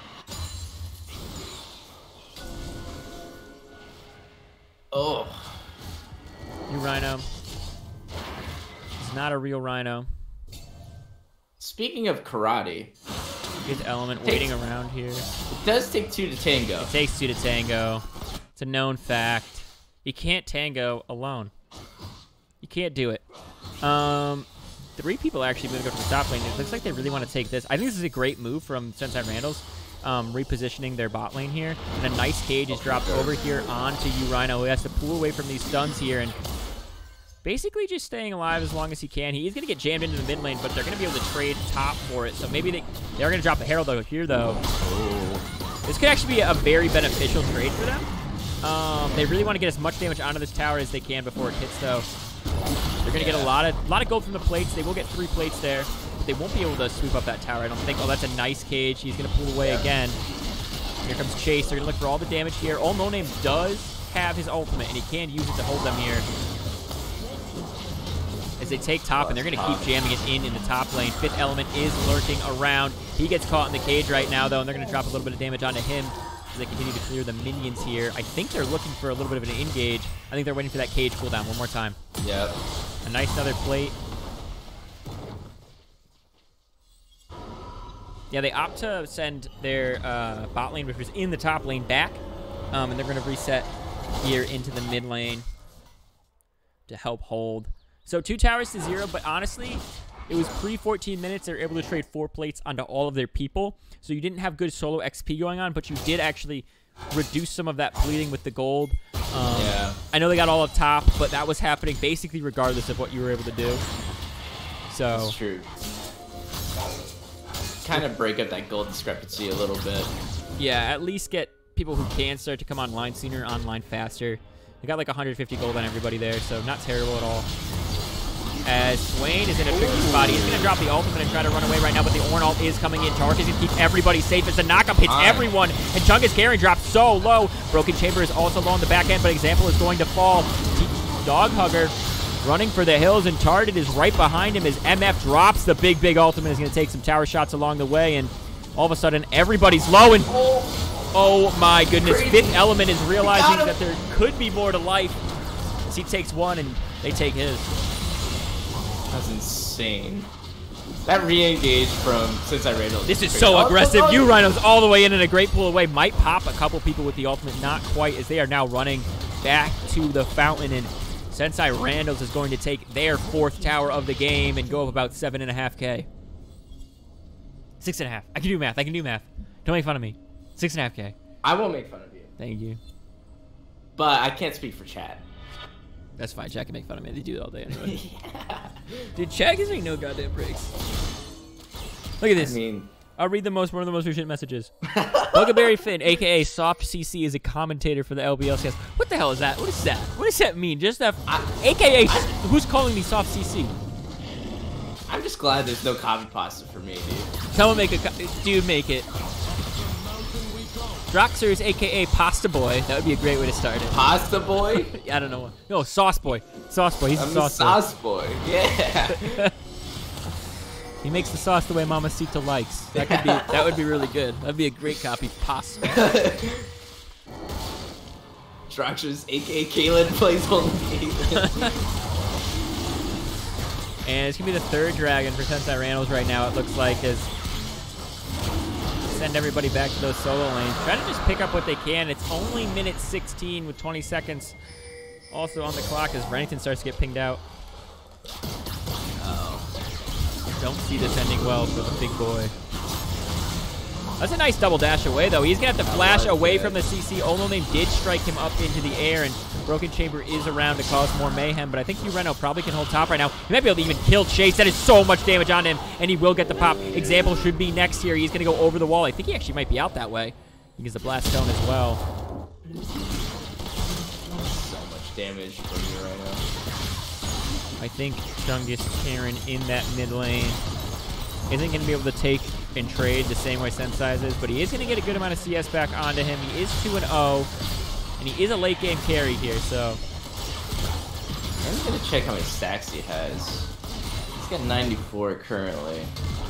Oh. New Rhino. He's not a real Rhino. Speaking of karate, Good element Takes- waiting around here. it does take two to tango. It takes two to tango. It's a known fact. You can't tango alone. You can't do it. Um, three people are actually going to go to the top lane. It looks like they really want to take this. I think this is a great move from Sensei Randals, um, repositioning their bot lane here. And a nice cage is dropped over here onto you, Rhino, who has to pull away from these stuns here and basically just staying alive as long as he can. He is going to get jammed into the mid lane, but they're going to be able to trade top for it. So maybe they, they're going to drop the Herald though here, though. This could actually be a very beneficial trade for them. Um, they really want to get as much damage onto this tower as they can before it hits, though. They're going to get a lot of a lot of gold from the plates. They will get three plates there, but they won't be able to sweep up that tower, I don't think. Oh, that's a nice cage. He's going to pull away again. Here comes Chase. They're going to look for all the damage here. All No Name does have his ultimate, and he can use it to hold them here. As they take top, and they're going to keep jamming it in in the top lane. Fifth Element is lurking around. He gets caught in the cage right now, though, and they're going to drop a little bit of damage onto him as they continue to clear the minions here. I think they're looking for a little bit of an engage. I think they're waiting for that cage cooldown one more time. Yep. A nice another plate. Yeah, they opt to send their uh, bot lane, which was in the top lane, back. Um, and they're going to reset here into the mid lane to help hold. So two towers to zero, but honestly, it was pre fourteen minutes. They were able to trade four plates onto all of their people. So you didn't have good solo X P going on, but you did actually reduce some of that bleeding with the gold. Um, Yeah. I know they got all up top, but that was happening basically regardless of what you were able to do. So That's true. Kind of break up that gold discrepancy a little bit. yeah, at least get people who can start to come online sooner, online faster. They got like one hundred fifty gold on everybody there, so not terrible at all. as Swain is in a tricky spot. He's going to drop the ultimate and try to run away right now, but the Orn ult is coming in. Tark is going to keep everybody safe as the knockup hits Fine. everyone, and Chungus Garen drops so low. Broken Chamber is also low on the back end, but Example is going to fall. T Dog Hugger running for the hills, and Tarded is right behind him as M F drops the big, big ultimate. Is going to take some tower shots along the way, and all of a sudden, everybody's low, and oh my goodness, Crazy. Fifth Element is realizing Got him. that there could be more to life as he takes one, and they take his. That's insane. That re-engage from Sensei Randals. This is so aggressive. You Rhinos all the way in and a great pull away. Might pop a couple people with the ultimate, not quite, as they are now running back to the fountain, and Sensei Randals is going to take their fourth tower of the game and go up about seven and a half K. Six and a half. I can do math. I can do math. Don't make fun of me. Six and a half K. I won't make fun of you. Thank you. But I can't speak for chat. That's fine. Chat can make fun of me. They do it all day anyway. Dude, chat gives me no goddamn breaks. Look at this. I mean, I'll read the most one of the most recent messages. Bugberry Finn, aka Soft C C, is a commentator for the L B L C S. What the hell is that? What is that? What does that mean? Just that, A K A who's calling me Soft C C? I'm just glad there's no copy pasta for me, dude. Someone make a co- dude make it. Droxers, aka Pasta Boy. That would be a great way to start it. Pasta boy? I don't know. No, Sauce Boy. Sauce Boy. He's I'm a the sauce, sauce boy. Yeah. boy. He makes the sauce the way Mamacita likes. That could be. That would be really good. That'd be a great copy. Pasta. Droxers, aka Kaylin, plays only Kaylin. And it's gonna be the third dragon for Sensei Randals right now. It looks like as send everybody back to those solo lanes. Trying to just pick up what they can. It's only minute sixteen with twenty seconds also on the clock as Renington starts to get pinged out. Oh, don't see this ending well for the big boy. That's a nice double dash away, though. He's going to have to flash away from the C C. Oloname did strike him up into the air, and Broken Chamber is around to cause more mayhem, but I think Ureno probably can hold top right now. He might be able to even kill Chase. That is so much damage on him, and he will get the pop. Example should be next here. He's going to go over the wall. I think he actually might be out that way. He gets the blast stone as well. So much damage from Ureno. I think Chungus Karen in that mid lane isn't going to be able to take and trade the same way Sensei's is, but he is going to get a good amount of C S back onto him. He is two and oh, and he is a late game carry here, so. I'm going to check how many stacks he has. He's got ninety-four currently.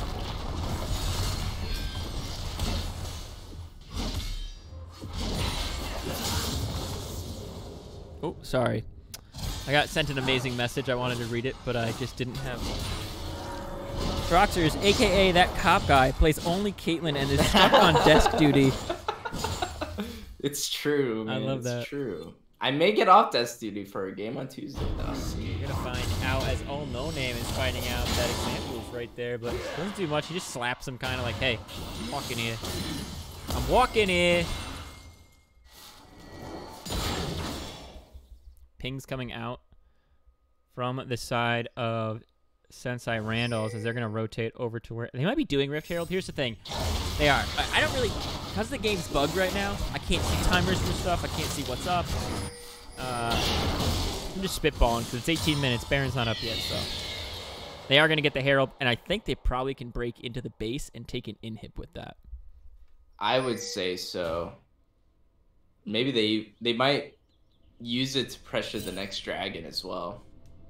Oh, sorry. I got sent an amazing message. I wanted to read it, but I just didn't have Droxers, a k a that cop guy, plays only Caitlyn and is stuck on desk duty. It's true, man. I love it's that. true. I may get off desk duty for a game on Tuesday, though. You're going to find out as All No Name is finding out that Example is right there, but doesn't do much. He just slaps him kind of like, hey, I'm walking here. I'm walking here. Ping's coming out from the side of Sensei Randals as they're going to rotate over to where they might be doing Rift Herald. Here's the thing. They are. I, I don't really, because the game's bugged right now, I can't see timers for stuff. I can't see what's up. Uh, I'm just spitballing because it's eighteen minutes. Baron's not up yet, so. They are going to get the Herald, and I think they probably can break into the base and take an inhib with that. I would say so. Maybe they they might use it to pressure the next dragon as well.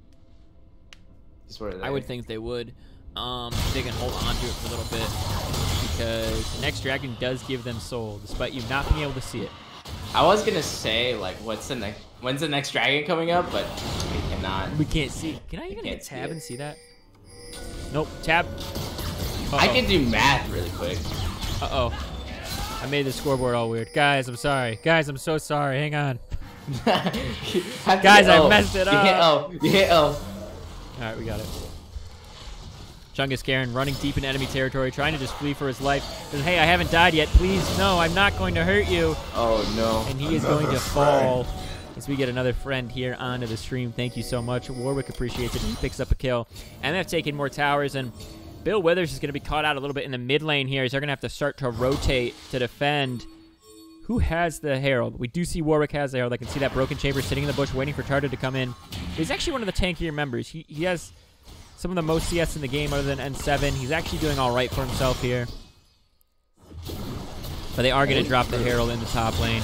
I would think they would. Um, they can hold on to it for a little bit because the next dragon does give them soul, despite you not being able to see it. I was gonna say like, what's the next? When's the next dragon coming up? But we cannot. We can't see. Can I even hit tab and see that? Nope. Tab. Uh-oh. I can do math really quick. Uh oh. I made the scoreboard all weird. Guys, I'm sorry. Guys, I'm so sorry. Hang on. Guys, I messed it up. You hit O. You hit O. All right, we got it. Chungus Garen running deep in enemy territory, trying to just flee for his life. Says, hey, I haven't died yet. Please, no, I'm not going to hurt you. Oh, no. And he is going to fall as we get another friend here onto the stream. Thank you so much. Warwick appreciates it. He picks up a kill. And they've taken more towers, and Bill Withers is going to be caught out a little bit in the mid lane here. As they're going to have to start to rotate to defend. Who has the Herald? We do see Warwick has the Herald. I can see that Broken Chamber sitting in the bush waiting for Tartar to come in. He's actually one of the tankier members. He, he has some of the most C S in the game other than N seven. He's actually doing all right for himself here. But they are going to drop the Herald in the top lane.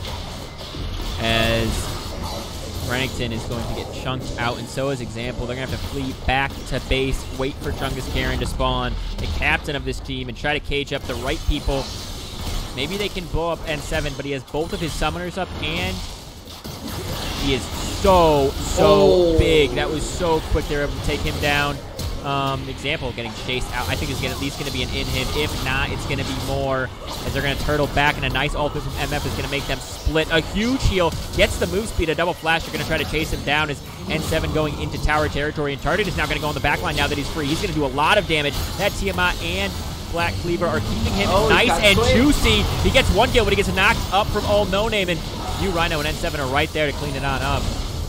As Renekton is going to get chunked out, and so is Example. They're going to have to flee back to base, wait for Chungus Karen to spawn, the captain of this team, and try to cage up the right people. Maybe they can blow up N seven, but he has both of his summoners up, and he is so, so Oh. big. That was so quick. They were able to take him down. Um, Example getting chased out. I think it's gonna, at least going to be an inhib. If not, it's going to be more, as they're going to turtle back, and a nice ultimate from M F is going to make them split. A huge heal. Gets the move speed, a double flash. They're going to try to chase him down as N seven going into tower territory, and Target is now going to go on the back line now that he's free. He's going to do a lot of damage. That Tiamat and Black Cleaver are keeping him Oh, he nice got and swayed. juicy. He gets one kill, but he gets knocked up from all no name, and you Rhino and N seven are right there to clean it on up.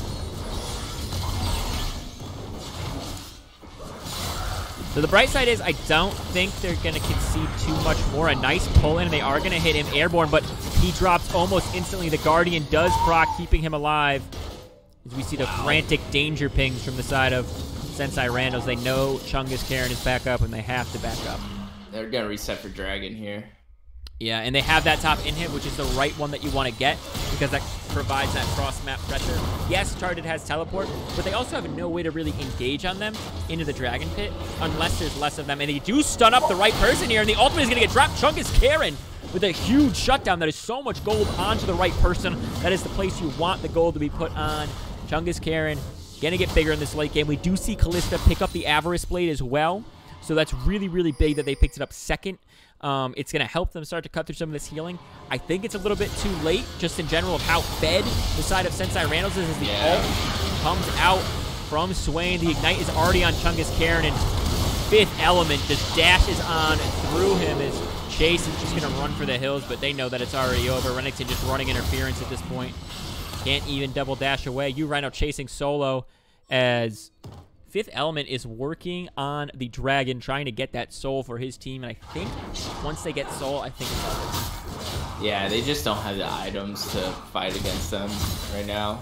So the bright side is I don't think they're going to concede too much more. A nice pull in. They are going to hit him airborne, but he drops almost instantly. The Guardian does proc, keeping him alive. As we see the frantic danger pings from the side of Sensei Randals. They know Chungus Karen is back up, and they have to back up. They're going to reset for Dragon here. Yeah, and they have that top inhib, which is the right one that you want to get because that provides that cross-map pressure. Yes, Target has teleport, but they also have no way to really engage on them into the Dragon Pit unless there's less of them. And they do stun up the right person here, and the ultimate is going to get dropped. Chungus Karen with a huge shutdown. That is so much gold onto the right person. That is the place you want the gold to be put on. Chungus Karen going to get bigger in this late game. We do see Callista pick up the Avarice Blade as well, so that's really, really big that they picked it up second. Um, it's going to help them start to cut through some of this healing. I think it's a little bit too late, just in general, of how fed the side of Sensei Randals is as the Yeah. ult comes out from Swain. The Ignite is already on Chungus Karen, and Fifth Element just dashes on through him as Chase is just going to run for the hills, but they know that it's already over. Renekton just running interference at this point. Can't even double dash away. You Rhino chasing solo as Fifth Element is working on the Dragon, trying to get that soul for his team. And I think once they get soul, I think it's over. Yeah, they just don't have the items to fight against them right now.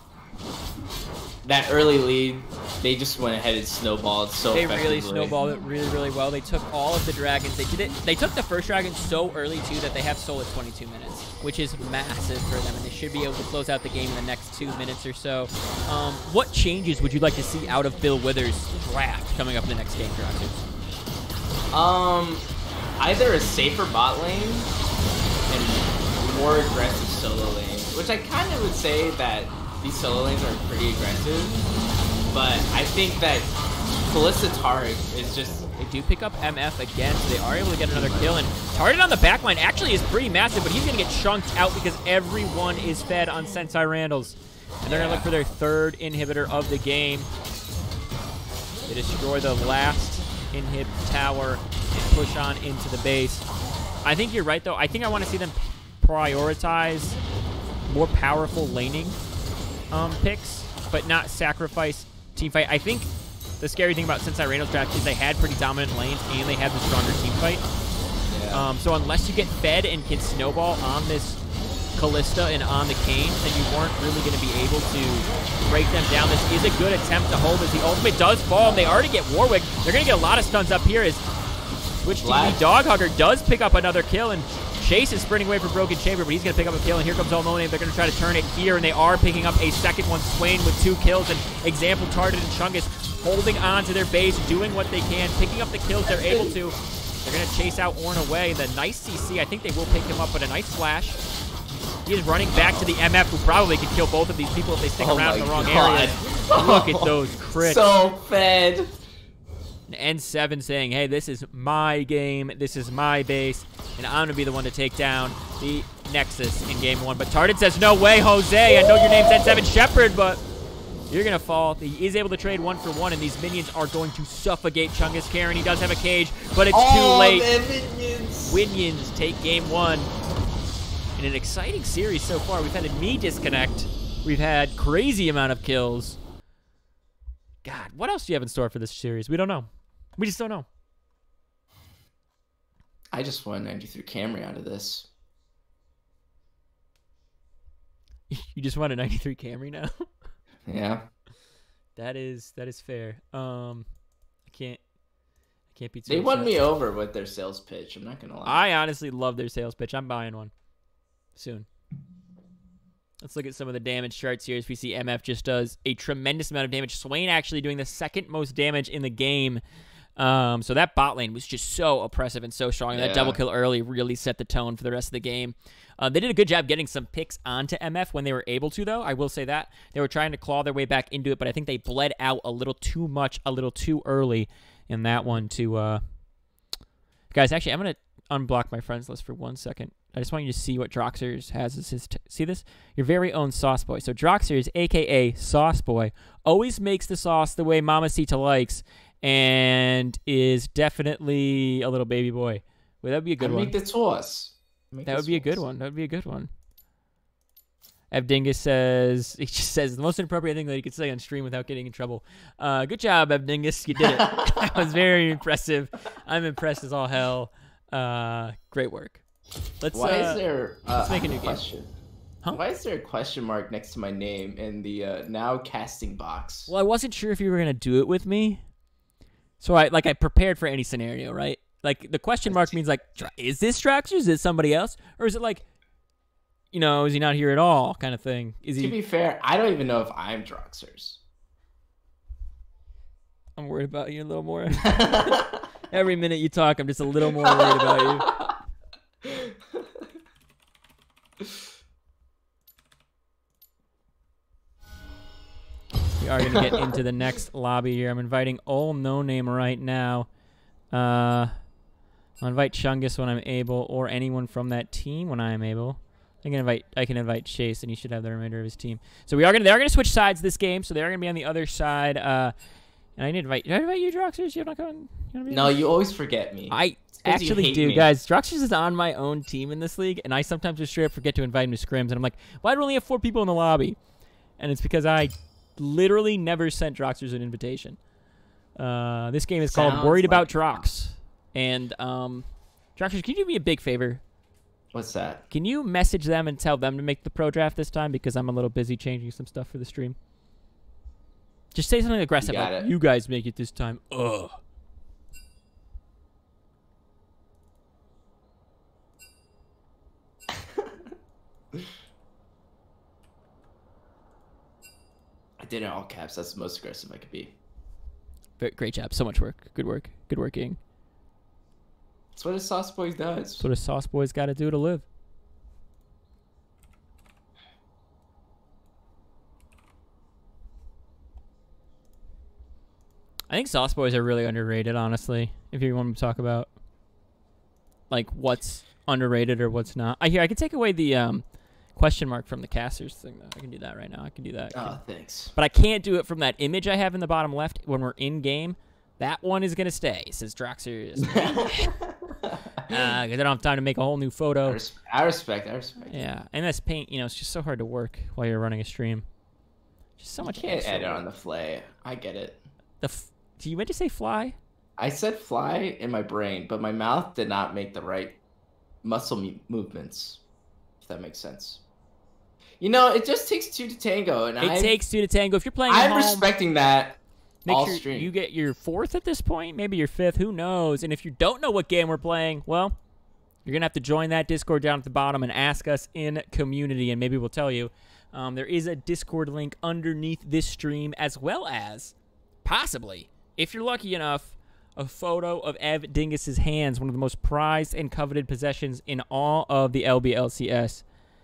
That early lead, they just went ahead and snowballed so They effectively. really snowballed it really, really well. They took all of the dragons. They did it. They took the first dragon so early, too, that they have soul at twenty-two minutes, which is massive for them. And they should be able to close out the game in the next two minutes or so. Um, what changes would you like to see out of Bill Withers' draft coming up in the next game, Drafters? Um, either a safer bot lane and more aggressive solo lane, which I kind of would say that these solo lanes are pretty aggressive, but I think that Callista Taric is just... They do pick up M F again, so they are able to get another kill. And Target on the backline actually is pretty massive, but he's going to get chunked out because everyone is fed on Sensei Randals. And they're going to look for their third inhibitor of the game. They destroy the last inhib tower and push on into the base. I think you're right, though. I think I want to see them prioritize more powerful laning um, picks, but not sacrifice team fight. I think the scary thing about Sensei Randall's draft is they had pretty dominant lanes and they had the stronger team fight. Yeah. Um, so unless you get fed and can snowball on this Callista and on the Kayn, then you weren't really going to be able to break them down. This is a good attempt to hold as the ultimate does fall, and they already get Warwick. They're going to get a lot of stuns up here as Twitch T V Black. Doghugger does pick up another kill, and Chase is sprinting away for Broken Chamber, but he's going to pick up a kill, and here comes All No Name. They're going to try to turn it here, and they are picking up a second one. Swain with two kills, and Example, Target, and Chungus holding on to their base, doing what they can, picking up the kills they're able to. They're going to chase out Ornn away. The nice C C, I think they will pick him up, but a nice flash. He is running back to the M F, who probably can kill both of these people if they stick Oh around in my the wrong God. areas. Look at those crits. So fed. N seven saying, hey, this is my game, this is my base, and I'm going to be the one to take down the Nexus in game one. But Target says, no way, Jose. I know your name's N seven Shepherd, but you're going to fall. He is able to trade one for one, and these minions are going to suffocate Chungus Karen. He does have a cage, but it's Oh, too late. the minions. Minions take game one. In an exciting series so far, we've had a knee disconnect. We've had crazy amount of kills. God, what else do you have in store for this series? We don't know. We just don't know. I just won ninety-three Camry out of this. You just want a ninety-three Camry now? Yeah. That is that is fair. Um, can't. I can't be too They won upset. me over with their sales pitch. I'm not gonna lie. I honestly love their sales pitch. I'm buying one soon. Let's look at some of the damage charts here as we see M F just does a tremendous amount of damage. Swain actually doing the second most damage in the game. Um, so that bot lane was just so oppressive and so strong. And Yeah. that double kill early really set the tone for the rest of the game. Uh, they did a good job getting some picks onto M F when they were able to, though. I will say that. They were trying to claw their way back into it, but I think they bled out a little too much, a little too early in that one to... Uh... Guys, actually, I'm going to unblock my friends list for one second. I just want you to see what Droxers has as his... T see this? Your very own Sauce Boy. So Droxers, a k a. Sauce Boy, always makes the sauce the way Mamacita likes and is definitely a little baby boy. Well, that would be a good I one. make the sauce. Make That the would be a good sauce. one. That would be a good one. Evdingus says, he just says the most inappropriate thing that he could say on stream without getting in trouble. Uh, good job, Evdingus. You did it. That was very impressive. I'm impressed as all hell. Uh, great work. Let's, Why uh, is there uh, let's make a I have new game. question? Huh? Why is there a question mark next to my name in the uh, now casting box? Well, I wasn't sure if you were going to do it with me. So I like I prepared for any scenario, right? Like the question mark means like, is this Droxers? Is it somebody else? Or is it like, you know, is he not here at all kind of thing? Is To he... be fair, I don't even know if I'm Droxers. I'm worried about you a little more. Every minute you talk, I'm just a little more worried about you. We are going to get into the next lobby here. I'm inviting all no name right now. Uh, I'll invite Chungus when I'm able, or anyone from that team when I am able. I can invite I can invite Chase, and he should have the remainder of his team. So we are gonna they are gonna switch sides this game. So they are gonna be on the other side. Uh, and I need to invite. Did I invite you, Droxers? You're not coming. You wanna be No, you always forget me. I 'cause you actually hate do, me. guys. Droxers is on my own team in this league, and I sometimes just straight up forget to invite him to scrims, and I'm like, why do we only have four people in the lobby? And it's because I literally never sent Droxers an invitation. Uh, this game is called Sounds Worried About like- Drox. And, um, Droxers, can you do me a big favor? What's that? Can you message them and tell them to make the pro draft this time? Because I'm a little busy changing some stuff for the stream. Just say something aggressive, You got like, it. you guys make it this time. Ugh. I did it in all caps. That's the most aggressive I could be. Very, great job. So much work. Good work. Good working. That's what a sauce boy does. That's what a sauce boy's got to do to live. I think sauce boys are really underrated, honestly. If you want to talk about like what's underrated or what's not, I hear I can take away the um, question mark from the casters thing. Though I can do that right now. I can do that. Oh, thanks. But I can't do it from that image I have in the bottom left when we're in game. That one is gonna stay, says Droxers. Because I don't have time to make a whole new I, photo. res- I respect. I respect. Yeah, and this paint, you know, it's just so hard to work while you're running a stream. Just so You much. can't extra edit work. on the fly. I get it. The f Do you meant to say fly? I said fly in my brain, but my mouth did not make the right muscle mu- movements. If that makes sense. You know, it just takes two to tango, and It I takes two to tango. If you're playing at I'm home, respecting that. make all sure stream. you get your fourth at this point, maybe your fifth. Who knows? And if you don't know what game we're playing, well, you're gonna have to join that Discord down at the bottom and ask us in community, and maybe we'll tell you. Um, there is a Discord link underneath this stream, as well as possibly, if you're lucky enough, a photo of Ev Dingus's hands, one of the most prized and coveted possessions in all of the L B L C S.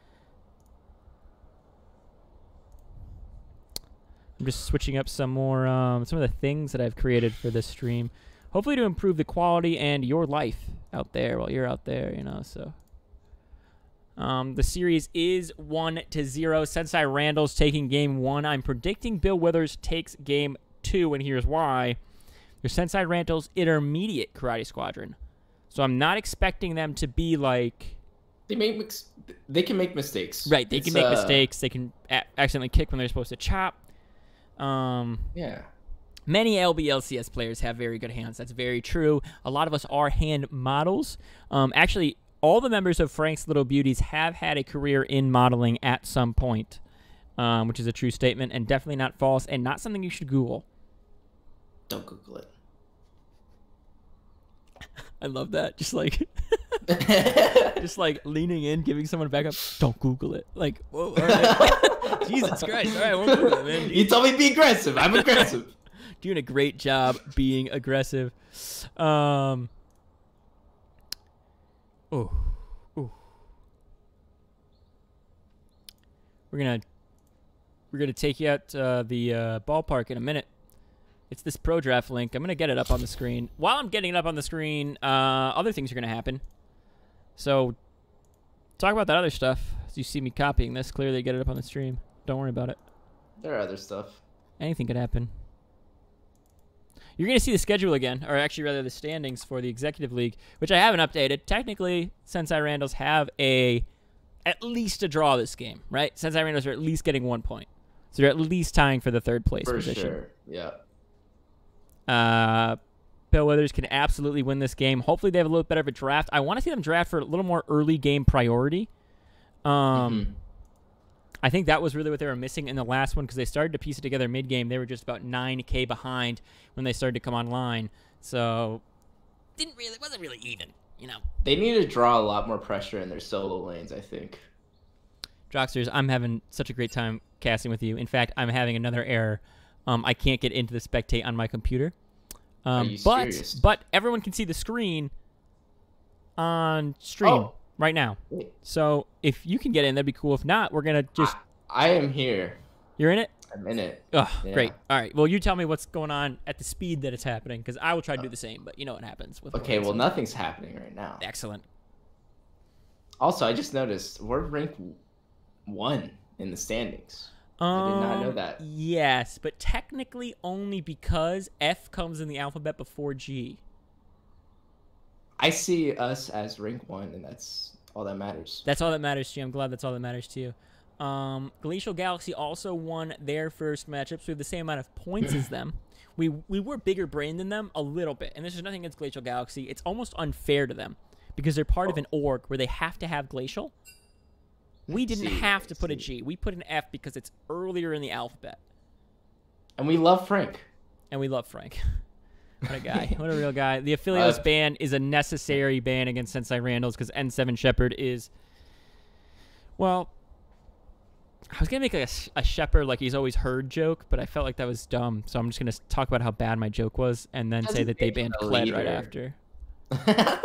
I'm just switching up some more, um, some of the things that I've created for this stream, hopefully to improve the quality and your life out there while you're out there, you know. So, um, the series is one to zero. Sensei Randals taking game one. I'm predicting Bill Withers takes game two, and here's why. They're Sensei Randals intermediate Karate Squadron, so I'm not expecting them to be like. They make mix- they can make mistakes. Right, they It's, can make uh, mistakes. They can a- accidentally kick when they're supposed to chop. Um, Yeah. Many L B L C S players have very good hands. That's very true. A lot of us are hand models. Um, actually, all the members of Frank's Little Beauties have had a career in modeling at some point, um, which is a true statement and definitely not false and not something you should Google. Don't Google it. I love that. Just like, just like leaning in, giving someone a backup. Don't Google it. Like, whoa, all right. Jesus Christ. All right, we'll Google it, man. You told me to be aggressive. I'm aggressive. Doing a great job being aggressive. Um. Oh, oh. We're gonna, we're gonna take you out uh, the uh, ballpark in a minute. It's this pro draft link. I'm going to get it up on the screen. While I'm getting it up on the screen, uh, other things are going to happen. So, talk about that other stuff. As you see me copying this, clearly get it up on the stream. Don't worry about it. There are other stuff. Anything could happen. You're going to see the schedule again, or actually rather the standings for the Executive League, which I haven't updated. Technically, Sensei Randals have a at least a draw this game, right? Sensei Randals are at least getting one point. So they're at least tying for the third place For position. sure, yeah. Uh, Bill Withers can absolutely win this game. Hopefully they have a little better of a draft. I want to see them draft for a little more early game priority. Um, mm-hmm. I think that was really what they were missing in the last one because they started to piece it together mid-game. They were just about nine K behind when they started to come online. So didn't really, wasn't really even, you know. They need to draw a lot more pressure in their solo lanes, I think. Droxers, I'm having such a great time casting with you. In fact, I'm having another error. Um, I can't get into the spectate on my computer. Um, Are you but serious? but everyone can see the screen on stream Oh. right now. Wait. So if you can get in, that'd be cool. If not, we're gonna just. I, I am here. You're in it. I'm in it. Oh, Yeah. great. All right. Well, you tell me what's going on at the speed that it's happening, because I will try to do the same. But you know what happens with. Okay, words. well, nothing's happening right now. Excellent. Also, I just noticed we're ranked one in the standings. I did not know Um, that. Yes, but technically only because F comes in the alphabet before G. I see us as rank one, and that's all that matters. That's all that matters to you. I'm glad that's all that matters to you. Um, Glacial Galaxy also won their first matchups. We have the same amount of points as them. We we were bigger brain than them a little bit, and this is nothing against Glacial Galaxy. It's almost unfair to them because they're part of an org where they have to have Glacial. We didn't see, have to I put a see. G. We put an F because it's earlier in the alphabet. And we love Frank. And we love Frank. What a guy. What a real guy. The Affilios Uh, ban is a necessary ban against Sensei Randals because N seven Shepherd is... Well, I was going to make like a, sh- a Shepherd like he's always heard joke, but I felt like that was dumb. So I'm just going to talk about how bad my joke was and then say Doesn't that they make banned him a Kled right leader. after.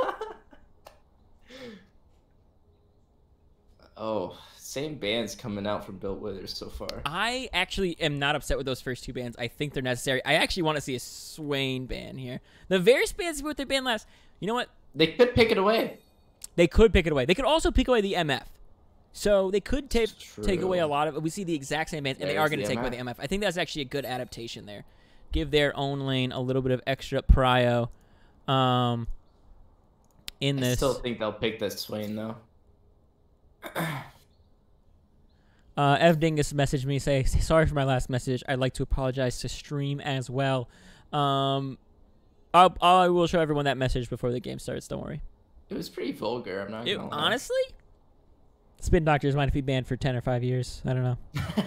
Oh, same bands coming out from Bill Withers so far. I actually am not upset with those first two bans. I think they're necessary. I actually want to see a Swain ban here. The various bands put their ban last. You know what? They could pick it away. They could pick it away. They could also pick away the M F. So they could ta- True. take away a lot of it. We see the exact same bands, and they There's are going to the take away M F. the M F. I think that's actually a good adaptation there. Give their own lane a little bit of extra prio um, in I this. still think they'll pick the Swain, though. Uh, Ev Dingus messaged me, say, sorry for my last message. I'd like to apologize to stream as well. Um, I'll, I will show everyone that message before the game starts. Don't worry. It was pretty vulgar, I'm not It, gonna lie. honestly, Spin Doctors might be banned for ten or five years. I don't know.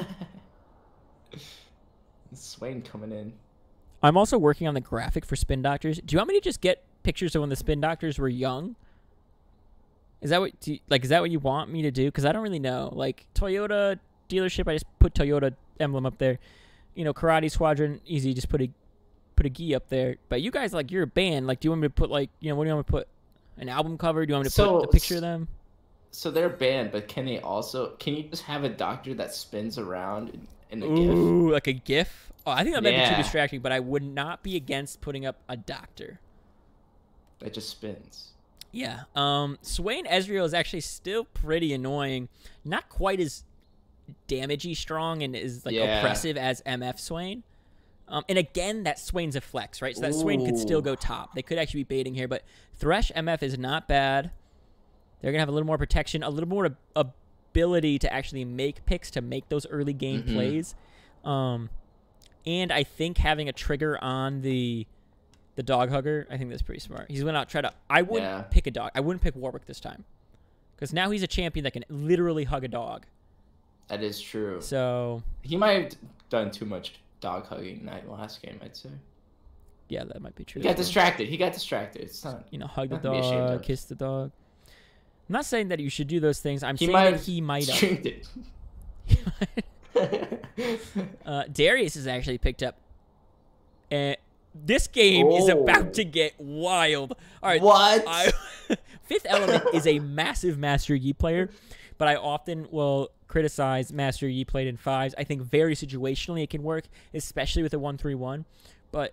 Swain coming in. I'm also working on the graphic for Spin Doctors. Do you want me to just get pictures of when the Spin Doctors were young? Is that what do you, like? Is that what you want me to do? Because I don't really know. Like Toyota dealership, I just put Toyota emblem up there. You know, Karate Squadron, easy. Just put a put a gi up there. But you guys, like, you're a band. Like, do you want me to put like, you know, what do you want me to put? An album cover? Do you want me to So- put a picture of them? So they're banned, but can they also... Can you just have a doctor that spins around in, in a GIF? Ooh, like a GIF. Oh, I think that might be Yeah. too distracting. But I would not be against putting up a doctor. That just spins. Yeah. Um, Swain Ezreal is actually still pretty annoying. Not quite as damagey strong and as like Yeah. oppressive as M F Swain. Um, and again, that Swain's a flex, right? So that Swain could still Ooh. go top. They could actually be baiting here, but Thresh M F is not bad. They're gonna have a little more protection, a little more ab- ability to actually make picks to make those early game Mhm. plays. Um, and I think having a trigger on the the dog hugger, I think that's pretty smart. He's going to try to. I wouldn't Yeah. pick a dog. I wouldn't pick Warwick this time, because now he's a champion that can literally hug a dog. That is true. So He might have done too much dog hugging that last game, I'd say. Yeah, that might be true. He got as well. distracted. He got distracted. It's not. You know, hug the nothing to be ashamed dog, of. kiss the dog. I'm not saying that you should do those things. I'm He saying might that he might have. streamed it. uh, Darius has actually picked up. And this game is Oh. about to get wild. All right. What? I, Fifth Element is a massive Master Yi player, but I often will criticize Master Yi played in fives. I think very situationally it can work, especially with a one three one. But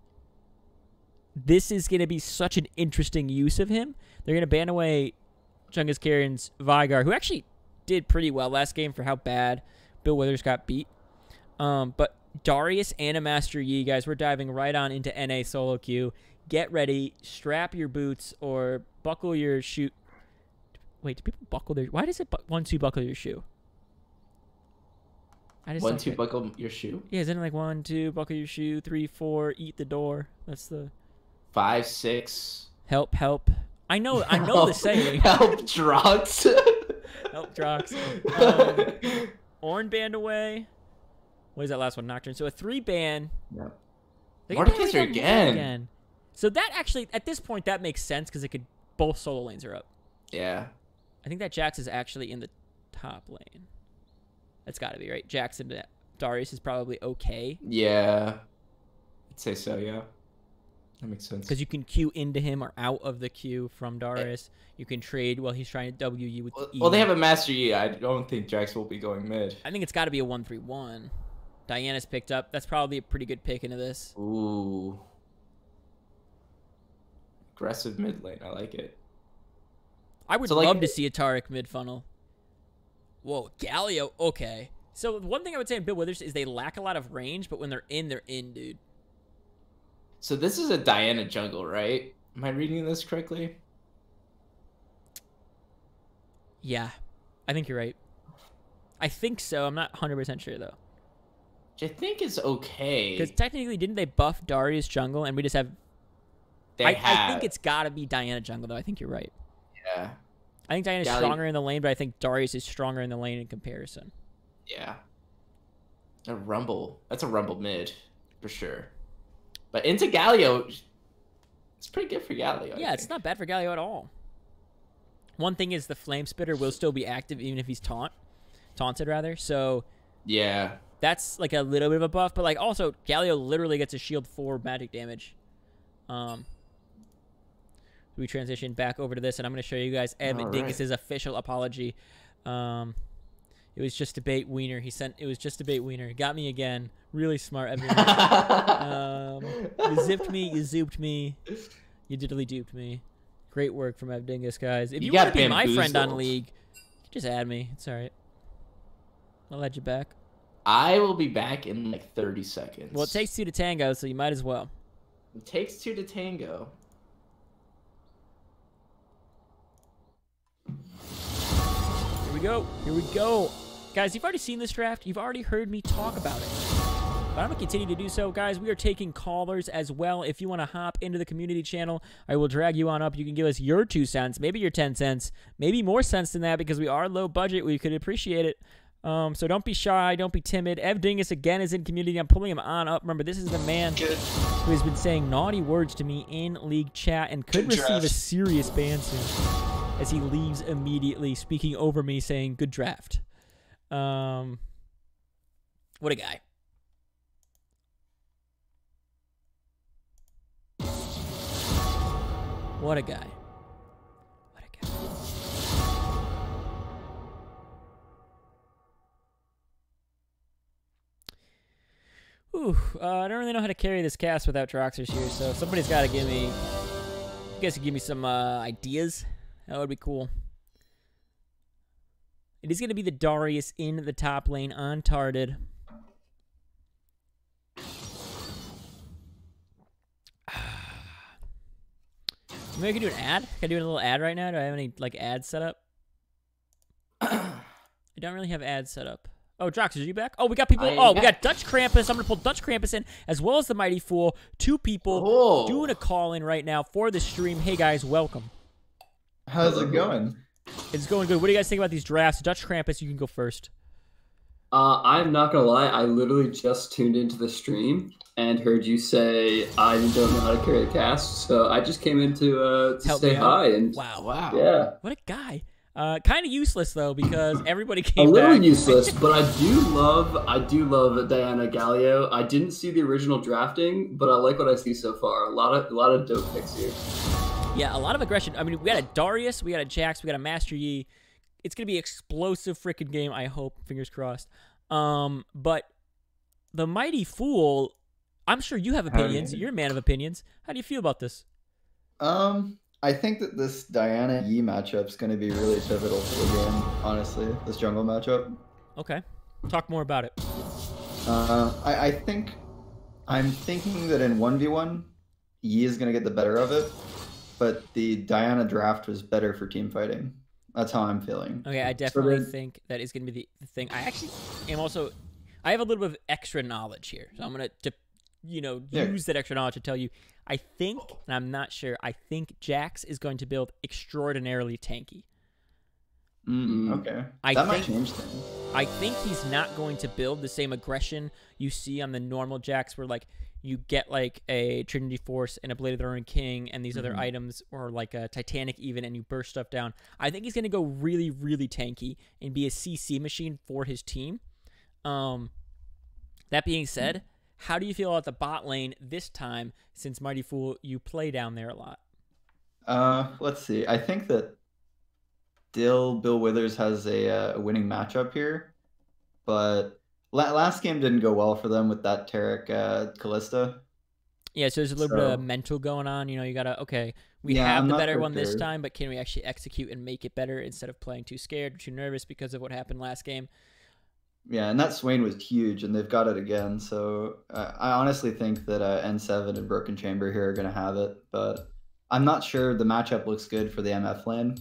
this is going to be such an interesting use of him. They're going to ban away Chungus Karen's Vigar, who actually did pretty well last game for how bad Bill Withers got beat. Um, but Darius and a Master Yi, guys, we're diving right on into N A solo queue. Get ready, strap your boots, or buckle your shoe. Wait, do people buckle their... Why does it bu one, two, buckle your shoe? I just One, don't two, get- buckle your shoe. Yeah, isn't it like one, two, buckle your shoe, three, four, eat the door? That's the... Five, six. Help, help. I know, I know the saying. Help, drugs. Help, Drox. Um, Orn banned away. What is that last one? Nocturne. So a three ban. Yeah. They can ban Mordekaiser away again. again. So that actually, at this point, that makes sense because it could both solo lanes are up. Yeah. I think that Jax is actually in the top lane. That's got to be right. Jackson to Darius is probably okay Yeah. I'd say so. Yeah. That makes sense. because you can queue into him or out of the queue from Darius. You can trade while he's trying to W you with Well, the E. well, they have a Master Yi. I don't think Jax will be going mid. I think it's got to be a one three one. Diana's picked up. That's probably a pretty good pick into this. Ooh. Aggressive mid lane. I like it. I would So, like- love to see a Taric mid funnel. Whoa, Galio. Okay. So one thing I would say in Bill Withers is they lack a lot of range, but when they're in, they're in, dude. So this is a Diana jungle, right? Am I reading this correctly? Yeah, I think you're right. I think so. I'm not one hundred percent sure, though. Which I think is okay. Because technically, didn't they buff Darius jungle, and we just have... They I, have. I think it's got to be Diana jungle, though. I think you're right. Yeah. I think Diana's Galio- stronger in the lane, but I think Darius is stronger in the lane in comparison. Yeah. A Rumble. That's a Rumble mid, for sure. But into Galio, it's pretty good for Galio. I Yeah, it's think. not bad for Galio at all. One thing is the Flame Spitter will still be active even if he's taunt, taunted, rather. So Yeah. that's like a little bit of a buff. But like also, Galio literally gets a shield for magic damage. Um, we transition back over to this, and I'm going to show you guys Evan All Dingus's right. official apology. Um, it was just a bait wiener. He sent it was just a bait wiener. Got me again. Really smart, Evan. um, you zipped me. You zooped me. You diddly duped me. Great work from Ev Dingus, guys. If You you, want got to be my friend on bamboozled. League, just add me. It's all right. I'll add you back. I will be back in like thirty seconds. Well, it takes two to tango, so you might as well. It takes two to tango. Here we go. Here we go. Guys, you've already seen this draft. You've already heard me talk about it. But I'm going to continue to do so. Guys, we are taking callers as well. If you want to hop into the community channel, I will drag you on up. You can give us your two cents, maybe your ten cents, maybe more cents than that because we are low budget. We could appreciate it. Um, so don't be shy. Don't be timid. Ev Dingus, again, is in community. I'm pulling him on up. Remember, this is the man who has been saying naughty words to me in league chat and could Good receive a draft. serious ban soon as he leaves immediately, speaking over me, saying, good draft. Um, what a guy. What a guy. What a guy. Ooh, uh, I don't really know how to carry this cast without Troxers here, so somebody's got to give me... You guys could give me some uh, ideas. That would be cool. It is going to be the Darius in the top lane, untarded. Maybe I could do an ad? Can I do a little ad right now? Do I have any like ads set up? I don't really have ads set up. Oh, Drox, are you back? Oh, we got people. I am Oh, we back. got Dutch Krampus. I'm going to pull Dutch Krampus in, as well as the Mighty Fool. Two people Oh. doing a call in right now for the stream. Hey, guys, welcome. How's it going? It's going good. What do you guys think about these drafts? Dutch Krampus, you can go first. Uh, I'm not gonna lie, I literally just tuned into the stream and heard you say I don't know how to carry a cast, so I just came in to uh to Help say me out. hi and Wow. Wow. yeah. What a guy. Uh, kind of useless though because everybody A came little back. useless, but I do love I do love Diana Gallio. I didn't see the original drafting, but I like what I see so far. A lot of a lot of dope picks here. Yeah, a lot of aggression. I mean, we got a Darius, we got a Jax, we got a Master Yi. It's gonna be explosive freaking game. I hope. Fingers crossed. Um, but the Mighty Fool. I'm sure you have opinions. You're a man of opinions. How do you feel about this? Um, I think that this Diana Yi matchup is going to be really pivotal for the game, honestly, this jungle matchup. Okay, talk more about it. Uh, I, I think, I'm thinking that in one v one, Yi is going to get the better of it, but the Diana draft was better for team fighting. That's how I'm feeling. Okay, I definitely then- think that is going to be the, the thing. I actually am also, I have a little bit of extra knowledge here, so I'm going to, you know, Yeah. use that extra knowledge to tell you. I think, and I'm not sure, I think Jax is going to build extraordinarily tanky. Mm, okay. I that might think- change things. I think he's not going to build the same aggression you see on the normal Jax where, like, you get, like, a Trinity Force and a Blade of the Roaring King and these other items, or, like, a Titanic even, and you burst stuff down. I think he's going to go really, really tanky and be a C C machine for his team. Um, that being said, how do you feel about the bot lane this time, since Mighty Fool, you play down there a lot? Uh, let's see. I think that Dill Bill Withers has a, uh, a winning matchup here, but la- last game didn't go well for them with that Tarek uh, Callista. Yeah, so there's a little bit So- of mental going on. You know, you got to, okay, we Yeah, have I'm the not better one this prepared. time, but can we actually execute and make it better instead of playing too scared or too nervous because of what happened last game? Yeah, and that Swain was huge, and they've got it again. So uh, I honestly think that uh, N seven and Broken Chamber here are going to have it, but I'm not sure the matchup looks good for the M F lane.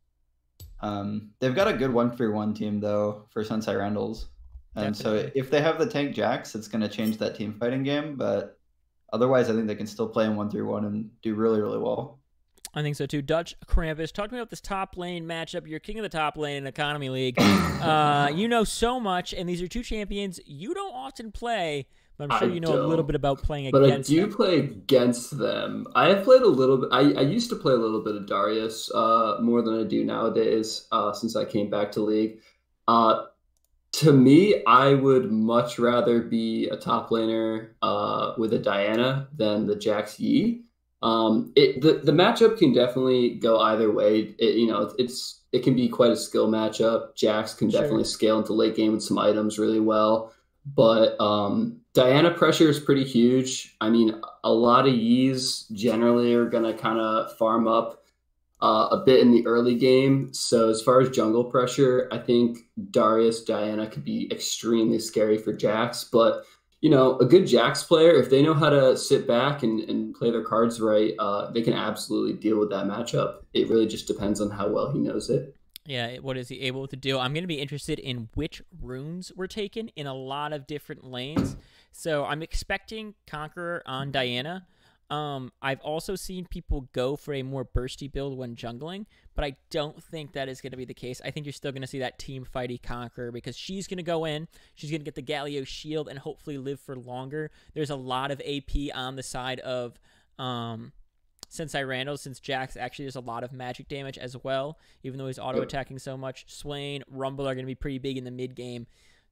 Um, they've got a good one for one team, though, for Sensei Randals. And Definitely. so if they have the tank Jax, it's going to change that team fighting game, but otherwise I think they can still play in one through one and do really, really well. I think so too. Dutch Krampus, talk to me about this top lane matchup. You're king of the top lane in Economy League. uh, you know so much, and these are two champions you don't often play, but I'm sure I you know a little don't. bit about playing But I against do them. play against them. I have played a little bit. I, I used to play a little bit of Darius, uh, more than I do nowadays, uh, since I came back to League. Uh, to me, I would much rather be a top laner uh, with a Diana than the Jax Yi. Um, it the, the matchup can definitely go either way. It, you know, it's it can be quite a skill matchup. Jax can Sure. definitely scale into late game with some items really well. But um, Diana pressure is pretty huge. I mean, a lot of Yis generally are going to kind of farm up uh, a bit in the early game. So as far as jungle pressure, I think Darius, Diana could be extremely scary for Jax. But, you know, a good Jax player, if they know how to sit back and, and play their cards right, uh, they can absolutely deal with that matchup. It really just depends on how well he knows it. Yeah, what is he able to do? I'm going to be interested in which runes were taken in a lot of different lanes. So I'm expecting Conqueror on Diana. Um, I've also seen people go for a more bursty build when jungling, but I don't think that is going to be the case. I think you're still going to see that team fighty Conqueror because she's going to go in, she's going to get the Galio shield and hopefully live for longer. There's a lot of A P on the side of um, Sensei Randall, since Jax actually does a lot of magic damage as well, even though he's auto-attacking so much. Swain, Rumble are going to be pretty big in the mid-game,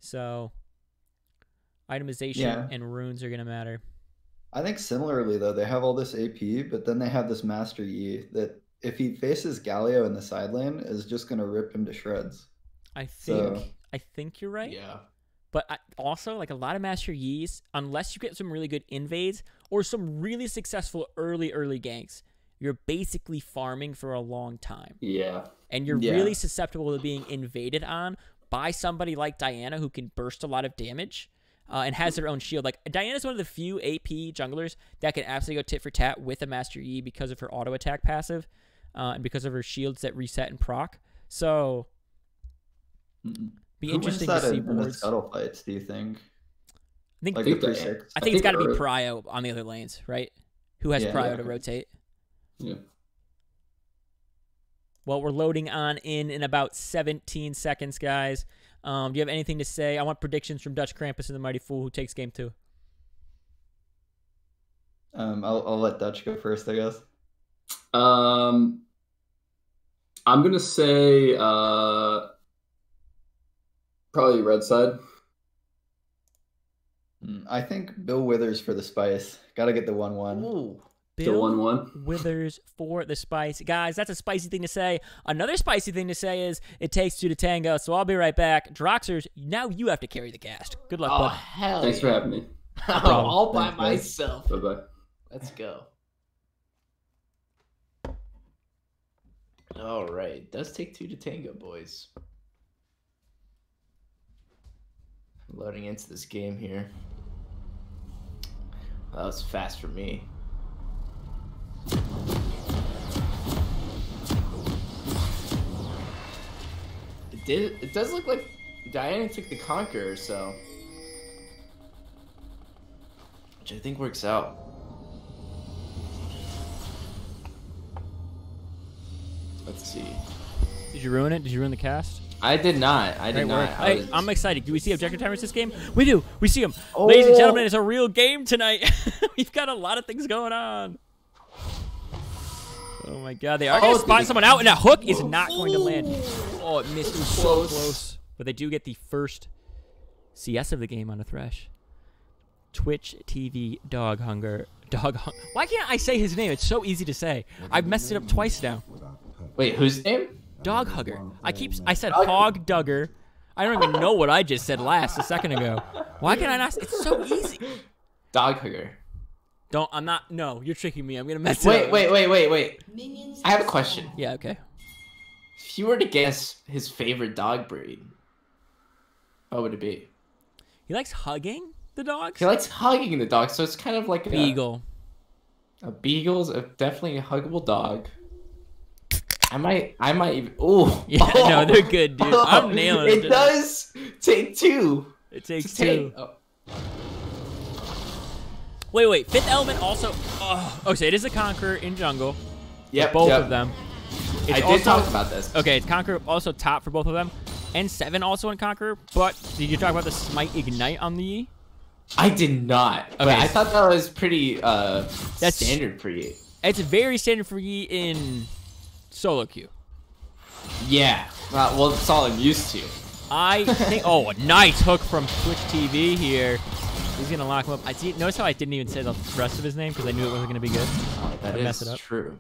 so itemization Yeah. and runes are going to matter. I think similarly, though, they have all this A P, but then they have this Master Yi that if he faces Galio in the side lane, is just going to rip him to shreds. I think So- I think you're right. Yeah. But I, also, like a lot of Master Yis, unless you get some really good invades or some really successful early, early ganks, you're basically farming for a long time. Yeah. And you're Yeah. really susceptible to being invaded on by somebody like Diana who can burst a lot of damage uh, and has their own shield. Like, Diana's one of the few A P junglers that can absolutely go tit for tat with a Master Yi because of her auto attack passive uh, and because of her shields that reset and proc. So, Mm. be Who wins interesting to that see in, in the boards. scuttle fights, do you think? I think Like think the that- three six? I think it's got to be Earth- Prio on the other lanes, right? Who has Yeah. Prio Yeah. to rotate? Yeah. Well, we're loading on in in about seventeen seconds, guys. Um, do you have anything to say? I want predictions from Dutch Krampus and the Mighty Fool, who takes game two. Um, I'll I'll let Dutch go first, I guess. Um, I'm gonna say uh, probably red side. Mm, I think Bill Withers for the spice. Got to get the one one. Ooh. The Bill one one. Withers for the spice. Guys, that's a spicy thing to say. Another spicy thing to say is it takes two to tango, so I'll be right back. Droxers, now you have to carry the cast. Good luck, Oh, bud. hell Thanks yeah. for having me. All by Thanks, man. myself. Bye bye. Let's go. All right. It does take two to tango, boys. Loading into this game here. That was fast for me. It did. It does look like Diana took the Conqueror, so which I think works out. Let's see. Did you ruin it? Did you ruin the cast? I did not. I did Great not. work. I Hey, was- I'm excited. Do we see objective timers this game? We do. We see them. Ladies and Oh. gentlemen, it's a real game tonight. We've got a lot of things going on. Oh my god, they are going Oh, to spot did it- someone out, and that hook is not going to land. Oh, it missed. It was so Close. close. But they do get the first C S of the game on the Thresh. Twitch T V Dog Hunger. Dog Hunger. Why can't I say his name? It's so easy to say. I've messed it up twice now. Wait, whose name? Dog Hugger. I keep. I said Hog Dugger. I don't even know what I just said last a second ago. Why can I not? It's so easy. Dog hugger. Don't. I'm not. No, you're tricking me. I'm gonna mess it Wait, up. wait, wait, wait, wait. I have a question. Yeah. Okay. If you were to guess his favorite dog breed, what would it be? He likes hugging the dogs. He likes hugging the dog, so it's kind of like a Beagle. A beagle's a, definitely a huggable dog. I might, I might even. Oh, Yeah. No, they're good, dude. I'm nailing it. It does take two. It takes to two. take- oh. Wait, wait. Fifth element also. Oh, okay. So it is a Conqueror in jungle. Yep, Both yep. of them. It's I did also, talk about this. Okay, it's Conqueror also top for both of them. And seven also in Conqueror. But did you talk about the Smite Ignite on the Yi? I did not. But Okay. I thought that was pretty uh That's- standard for you. It's very standard for Yi in solo queue. Yeah. Well, well, it's all I'm used to. I think. Oh, a nice hook from Twitch T V here. He's gonna lock him up. I see. Notice how I didn't even say the rest of his name because I knew it wasn't gonna be good. Oh, that I is messed it up. true.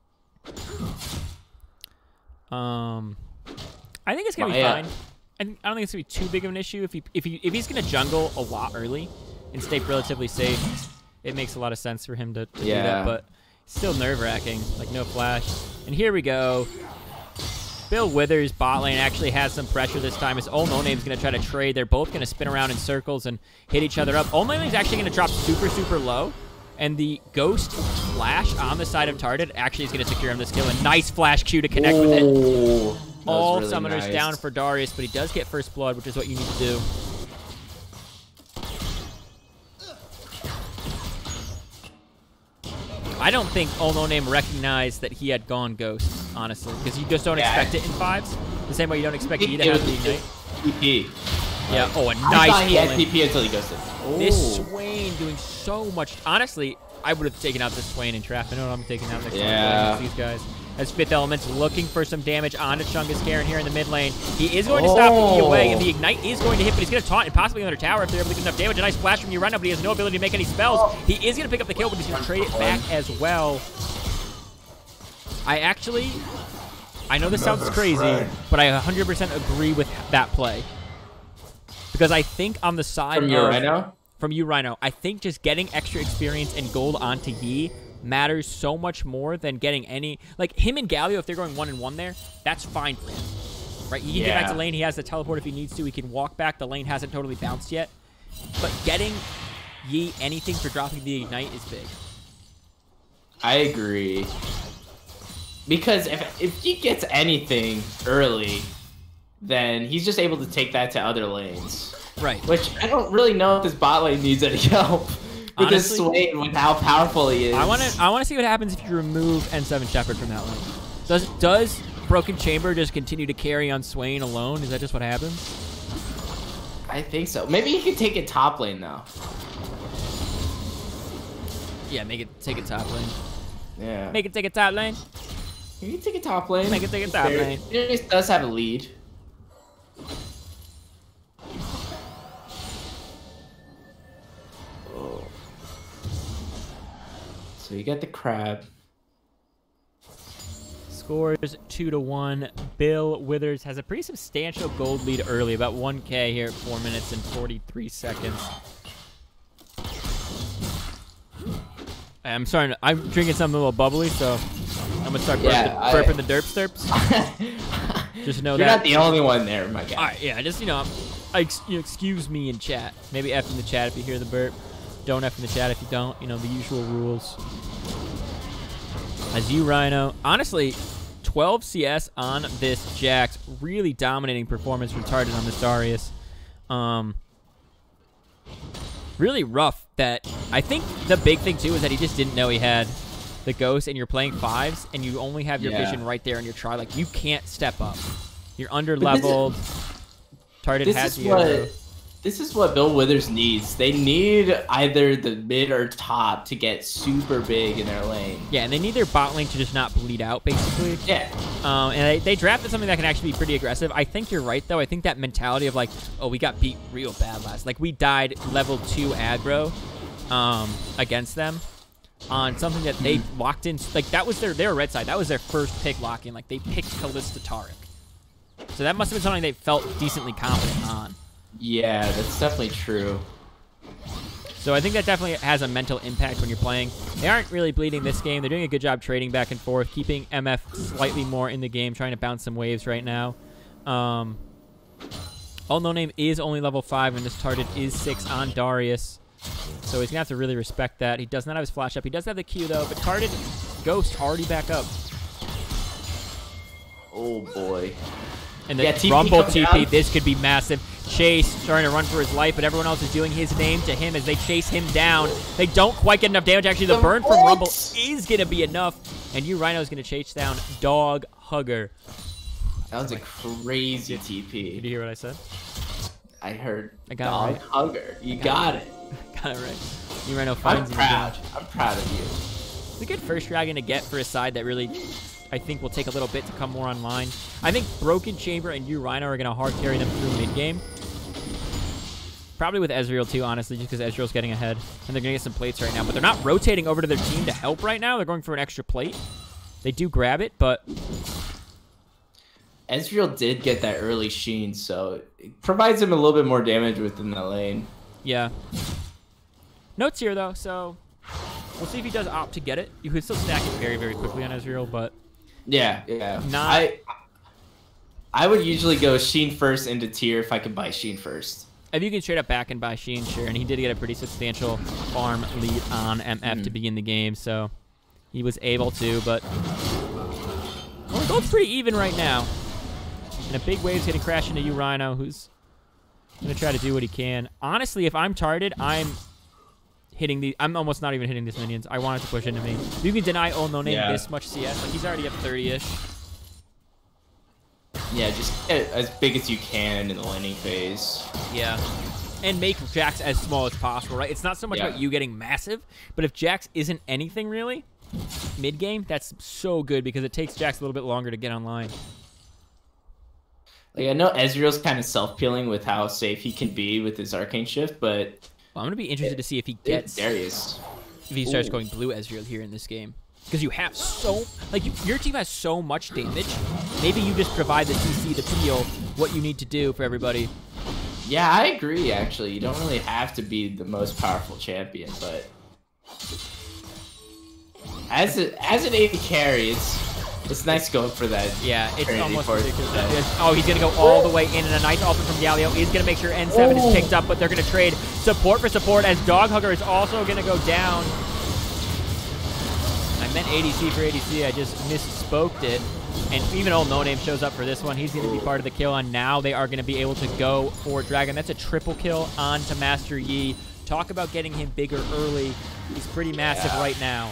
Um, I think it's gonna be My, uh, fine. I, think, I don't think it's gonna be too big of an issue if he if he if he's gonna jungle a lot early and stay relatively safe. It makes a lot of sense for him to, to do Yeah. that, but still nerve wracking. Like no flash. And here we go. Bill Withers bot lane actually has some pressure this time. His own name's gonna try to trade. They're both gonna spin around in circles and hit each other up. Old name's actually gonna drop super super low. And the Ghost Flash on the side of Target actually is going to secure him this kill. A nice Flash Q to connect with it. Oh, that was All really summoners nice. down for Darius, but he does get First Blood, which is what you need to do. I don't think All No Name recognized that he had gone Ghost, honestly, because you just don't Yeah. expect it in fives. The same way you don't expect He- E to it have was the Ignite. P P. Yeah, oh, a I nice thought he had pull P in. P until he ghosted. This Oh. Swain doing so much. Honestly, I would have taken out this Swain in trap. I know what I'm taking out next Yeah. time. These guys. As Fifth Element's looking for some damage onto Chungus Karen here in the mid lane. He is going to stop the E away, and the Ignite is going to hit, but he's going to taunt and possibly another tower if they're able to get enough damage. A nice flash from Urena, but he has no ability to make any spells. He is going to pick up the kill, but he's going to trade it back as well. I actually, I know this sounds crazy, but I one hundred percent agree with that play. Because I think on the side From of... your Rhino? From you, Rhino. I think just getting extra experience and gold onto Yi matters so much more than getting any... Like, him and Galio, if they're going one and one there, that's fine for him. Right? He can get back Yeah. to lane. He has the teleport if he needs to. He can walk back. The lane hasn't totally bounced yet. But getting Yi anything for dropping the Ignite is big. I agree. Because if if he gets anything early, then he's just able to take that to other lanes. Right. Which I don't really know if this bot lane needs any help. With this Honestly, Swain, with how powerful he is. I want to I want to see what happens if you remove N seven Shepherd from that lane. Does does Broken Chamber just continue to carry on Swain alone? Is that just what happens? I think so. Maybe he could take it top lane though. Yeah, make it take it top lane. Yeah. Make it take it top lane. He can take it top lane. Make it take it top There- lane. Darius does have a lead. Oh. So you get the crab. Scores two to one. Bill Withers has a pretty substantial gold lead early, about one K here at four minutes and forty-three seconds. I'm starting. To, I'm drinking something a little bubbly, so I'm gonna start burping, Yeah, I- burping the derp stirps. Just know You're that. not the only one there, my guy. All right, yeah, just, you know, I, ex- you know, excuse me in chat. Maybe F in the chat if you hear the burp. Don't F in the chat if you don't. You know, the usual rules. As you, Rhino. Honestly, twelve C S on this Jax. Really dominating performance from Target on this Darius. Um, really rough that... I think the big thing, too, is that he just didn't know he had the Ghost, and you're playing fives, and you only have your Yeah. vision right there on your try. Like, you can't step up. You're under-leveled. Target This has is the what arrow. this is what Bill Withers needs. They need either the mid or top to get super big in their lane. Yeah, and they need their bot lane to just not bleed out, basically. Yeah. Um, and they, they drafted something that can actually be pretty aggressive. I think you're right, though. I think that mentality of, like, oh, we got beat real bad last. Like, we died level two aggro um, against them on something that they locked in. Like, that was their, their red side. That was their first pick lock-in. Like, they picked Kalista Taric. So that must have been something they felt decently confident on. Yeah, that's definitely true. So I think that definitely has a mental impact when you're playing. They aren't really bleeding this game. They're doing a good job trading back and forth, keeping M F slightly more in the game, trying to bounce some waves right now. Um, All No Name is only level five, and this target is six on Darius. So he's going to have to really respect that. He does not have his flash up. He does have the Q, though, but target Ghost already back up. Oh, boy. And the Yeah, T P Rumble come T P, down. this could be massive. Chase trying to run for his life, but everyone else is doing his name to him as they chase him down. They don't quite get enough damage. Actually, the The burn from what? Rumble is going to be enough. And you, Rhino, is going to chase down Dog Hugger. That was a crazy T Did P. you hear what I said? I heard I got it dog right. hugger. You got it. Got it right. You, Rhino, I'm finds him. proud. I'm proud of you. It's a good first dragon to get for a side that really, I think, will take a little bit to come more online. I think Broken Chamber and you, Rhino, are going to hard carry them through mid-game. Probably with Ezreal, too, honestly, just because Ezreal's getting ahead. And they're going to get some plates right now. But they're not rotating over to their team to help right now. They're going for an extra plate. They do grab it, but... Ezreal did get that early sheen, so it provides him a little bit more damage within the lane. Yeah. Notes here, though, so... We'll see if he does opt to get it. You could still stack it very, very quickly on Ezreal, but... Yeah, yeah. Not- I I would usually go Sheen first into tier if I could buy Sheen first. If you can straight up back and buy Sheen, sure. And he did get a pretty substantial farm lead on M F Mhm. to begin the game, so he was able to, but well, the gold's pretty even right now. And a big wave's getting crashed into you, Rhino, who's going to try to do what he can. Honestly, if I'm targeted, I'm hitting the... I'm almost not even hitting these minions. I wanted to push into me. You can deny Oh No Name Yeah. this much C S. Like, he's already up thirty-ish. Yeah, just get as big as you can in the laning phase. Yeah. And make Jax as small as possible, right? It's not so much Yeah. about you getting massive, but if Jax isn't anything really, mid-game, that's so good because it takes Jax a little bit longer to get online. Like I know Ezreal's kind of self-peeling with how safe he can be with his arcane shift, but Well, I'm going to be interested to see if he it's gets... Darius. If he starts Ooh. going blue Ezreal here in this game. Because you have so... Like, you, your team has so much damage. Maybe you just provide the C C, the peel, what you need to do for everybody. Yeah, I agree. Actually, you don't really have to be the most powerful champion, but as a, as an A D carry, it's it's nice going for that. Yeah, it's Crazy almost force ridiculous. attack. It's- Oh, he's going to go all the way in, and a nice ultimate from Galio is going to make sure N seven is picked up, but they're going to trade support for support as Dog Hugger is also going to go down. I meant A D C for A D C. I just misspoked it. And even old No Name shows up for this one. He's going to be part of the kill, and now they are going to be able to go for Dragon. That's a triple kill on to Master Yi. Talk about getting him bigger early. He's pretty massive Yeah. right now.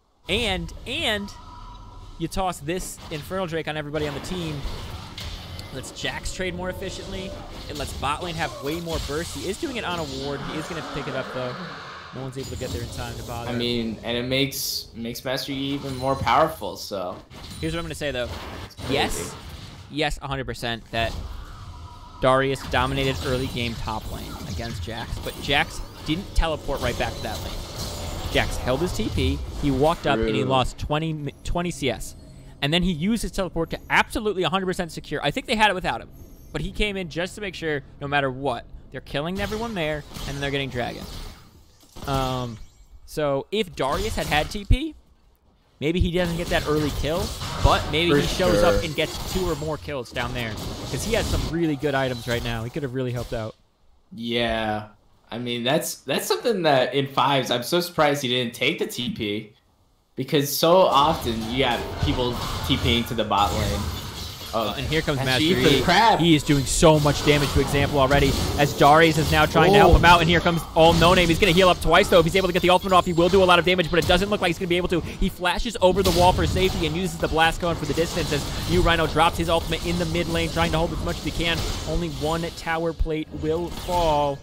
And, and, you toss this Infernal Drake on everybody on the team. lets Jax trade more efficiently. It lets bot lane have way more burst. He is doing it on a ward. He is going to pick it up, though. No one's able to get there in time to bother. I mean, and it makes makes Master Yi even more powerful, so. Here's what I'm going to say, though. Yes, yes, one hundred percent that Darius dominated early game top lane against Jax, but Jax didn't teleport right back to that lane. Jax held his T P, he walked up, True. and he lost twenty, twenty C S. And then he used his teleport to absolutely one hundred percent secure. I think they had it without him, but he came in just to make sure, no matter what, they're killing everyone there, and then they're getting Dragon. Um, so if Darius had had T P, maybe he doesn't get that early kill, but maybe For he shows sure. up and gets two or more kills down there, because he has some really good items right now. He could have really helped out. Yeah. I mean, that's that's something that in fives, I'm so surprised he didn't take the T P. Because so often you have people TPing to the bot lane. Oh, And here comes Master Master Yi for the Yi. crab. He is doing so much damage to Example already, as Darius is now trying to help Oh. him out, and here comes All No Name. He's going to heal up twice, though. If he's able to get the ultimate off, he will do a lot of damage, but it doesn't look like he's going to be able to. He flashes over the wall for safety and uses the blast cone for the distance as New Rhino drops his ultimate in the mid lane, trying to hold as much as he can. Only one tower plate will fall.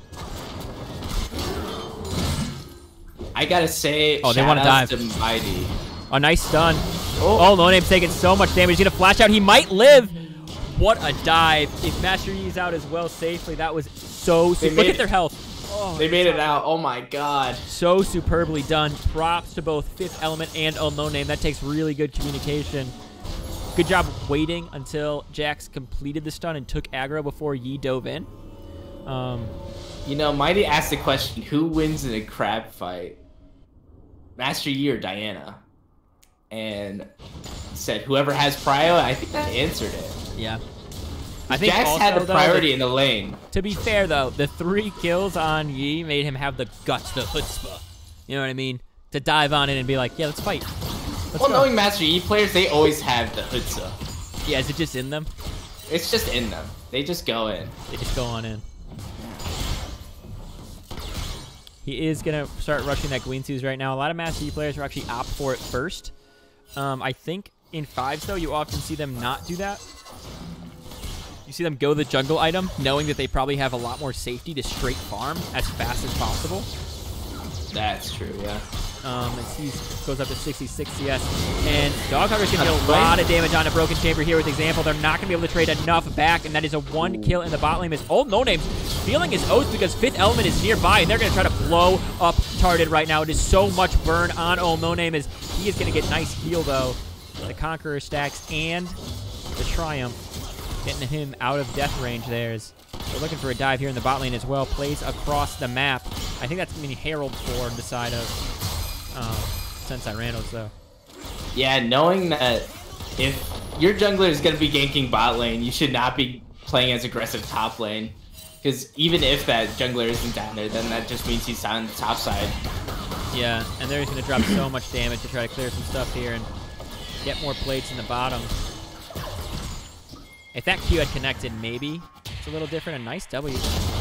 I gotta say, Oh, they shout wanna outs dive. to Mighty. A nice stun. Oh. Oh, No Name's taking so much damage. He's going to flash out. He might live. What a dive. If Master Yi's out as well safely, that was so... They Look made at it- their health. Oh, They made it out. Oh my god. so superbly done. Props to both Fifth Element and Unknown Name. That takes really good communication. Good job waiting until Jax completed the stun and took aggro before Yi dove in. Um, You know, Mighty asked the question, who wins in a crab fight? Master Yi or Diana? And said whoever has prio. I think that answered it. yeah. I think Jax also, had the though, priority that- in the lane. To be fair, though, the three kills on Yi made him have the guts, the chutzpah. You know what I mean? To dive on in and be like, yeah, let's fight. Let's Well, go. knowing Master Yi players, they always have the Hutsa. Yeah, is it just in them? It's just in them. They just go in. They just go on in. He is going to start rushing that Guinsoo's right now. A lot of Master Yi players will actually opt for it first. Um, I think in fives, though, you often see them not do that. You see them go the jungle item, knowing that they probably have a lot more safety to straight farm as fast as possible. That's true, yeah. Um, as he goes up to sixty-six C S. And Doghugger's going to deal a lot of damage on a Broken Chamber here with Example. They're not going to be able to trade enough back, and that is a one kill in the bot lane. As Old No Name's feeling his oath because Fifth Element is nearby, and they're going to try to blow up Tarded right now. It is so much burn on Old No Name as he is going to get nice heal, though. The Conqueror stacks and the Triumph getting him out of death range there. As they're looking for a dive here in the bot lane as well. Plays across the map. I think that's going to be Herald for the side of um, Sensei Randals, though. Yeah, knowing that if your jungler is going to be ganking bot lane, you should not be playing as aggressive top lane. Because even if that jungler isn't down there, then that just means he's on the top side. Yeah, and they're going to drop so much damage to try to clear some stuff here and get more plates in the bottom. If that Q had connected, maybe it's a little different. A nice W.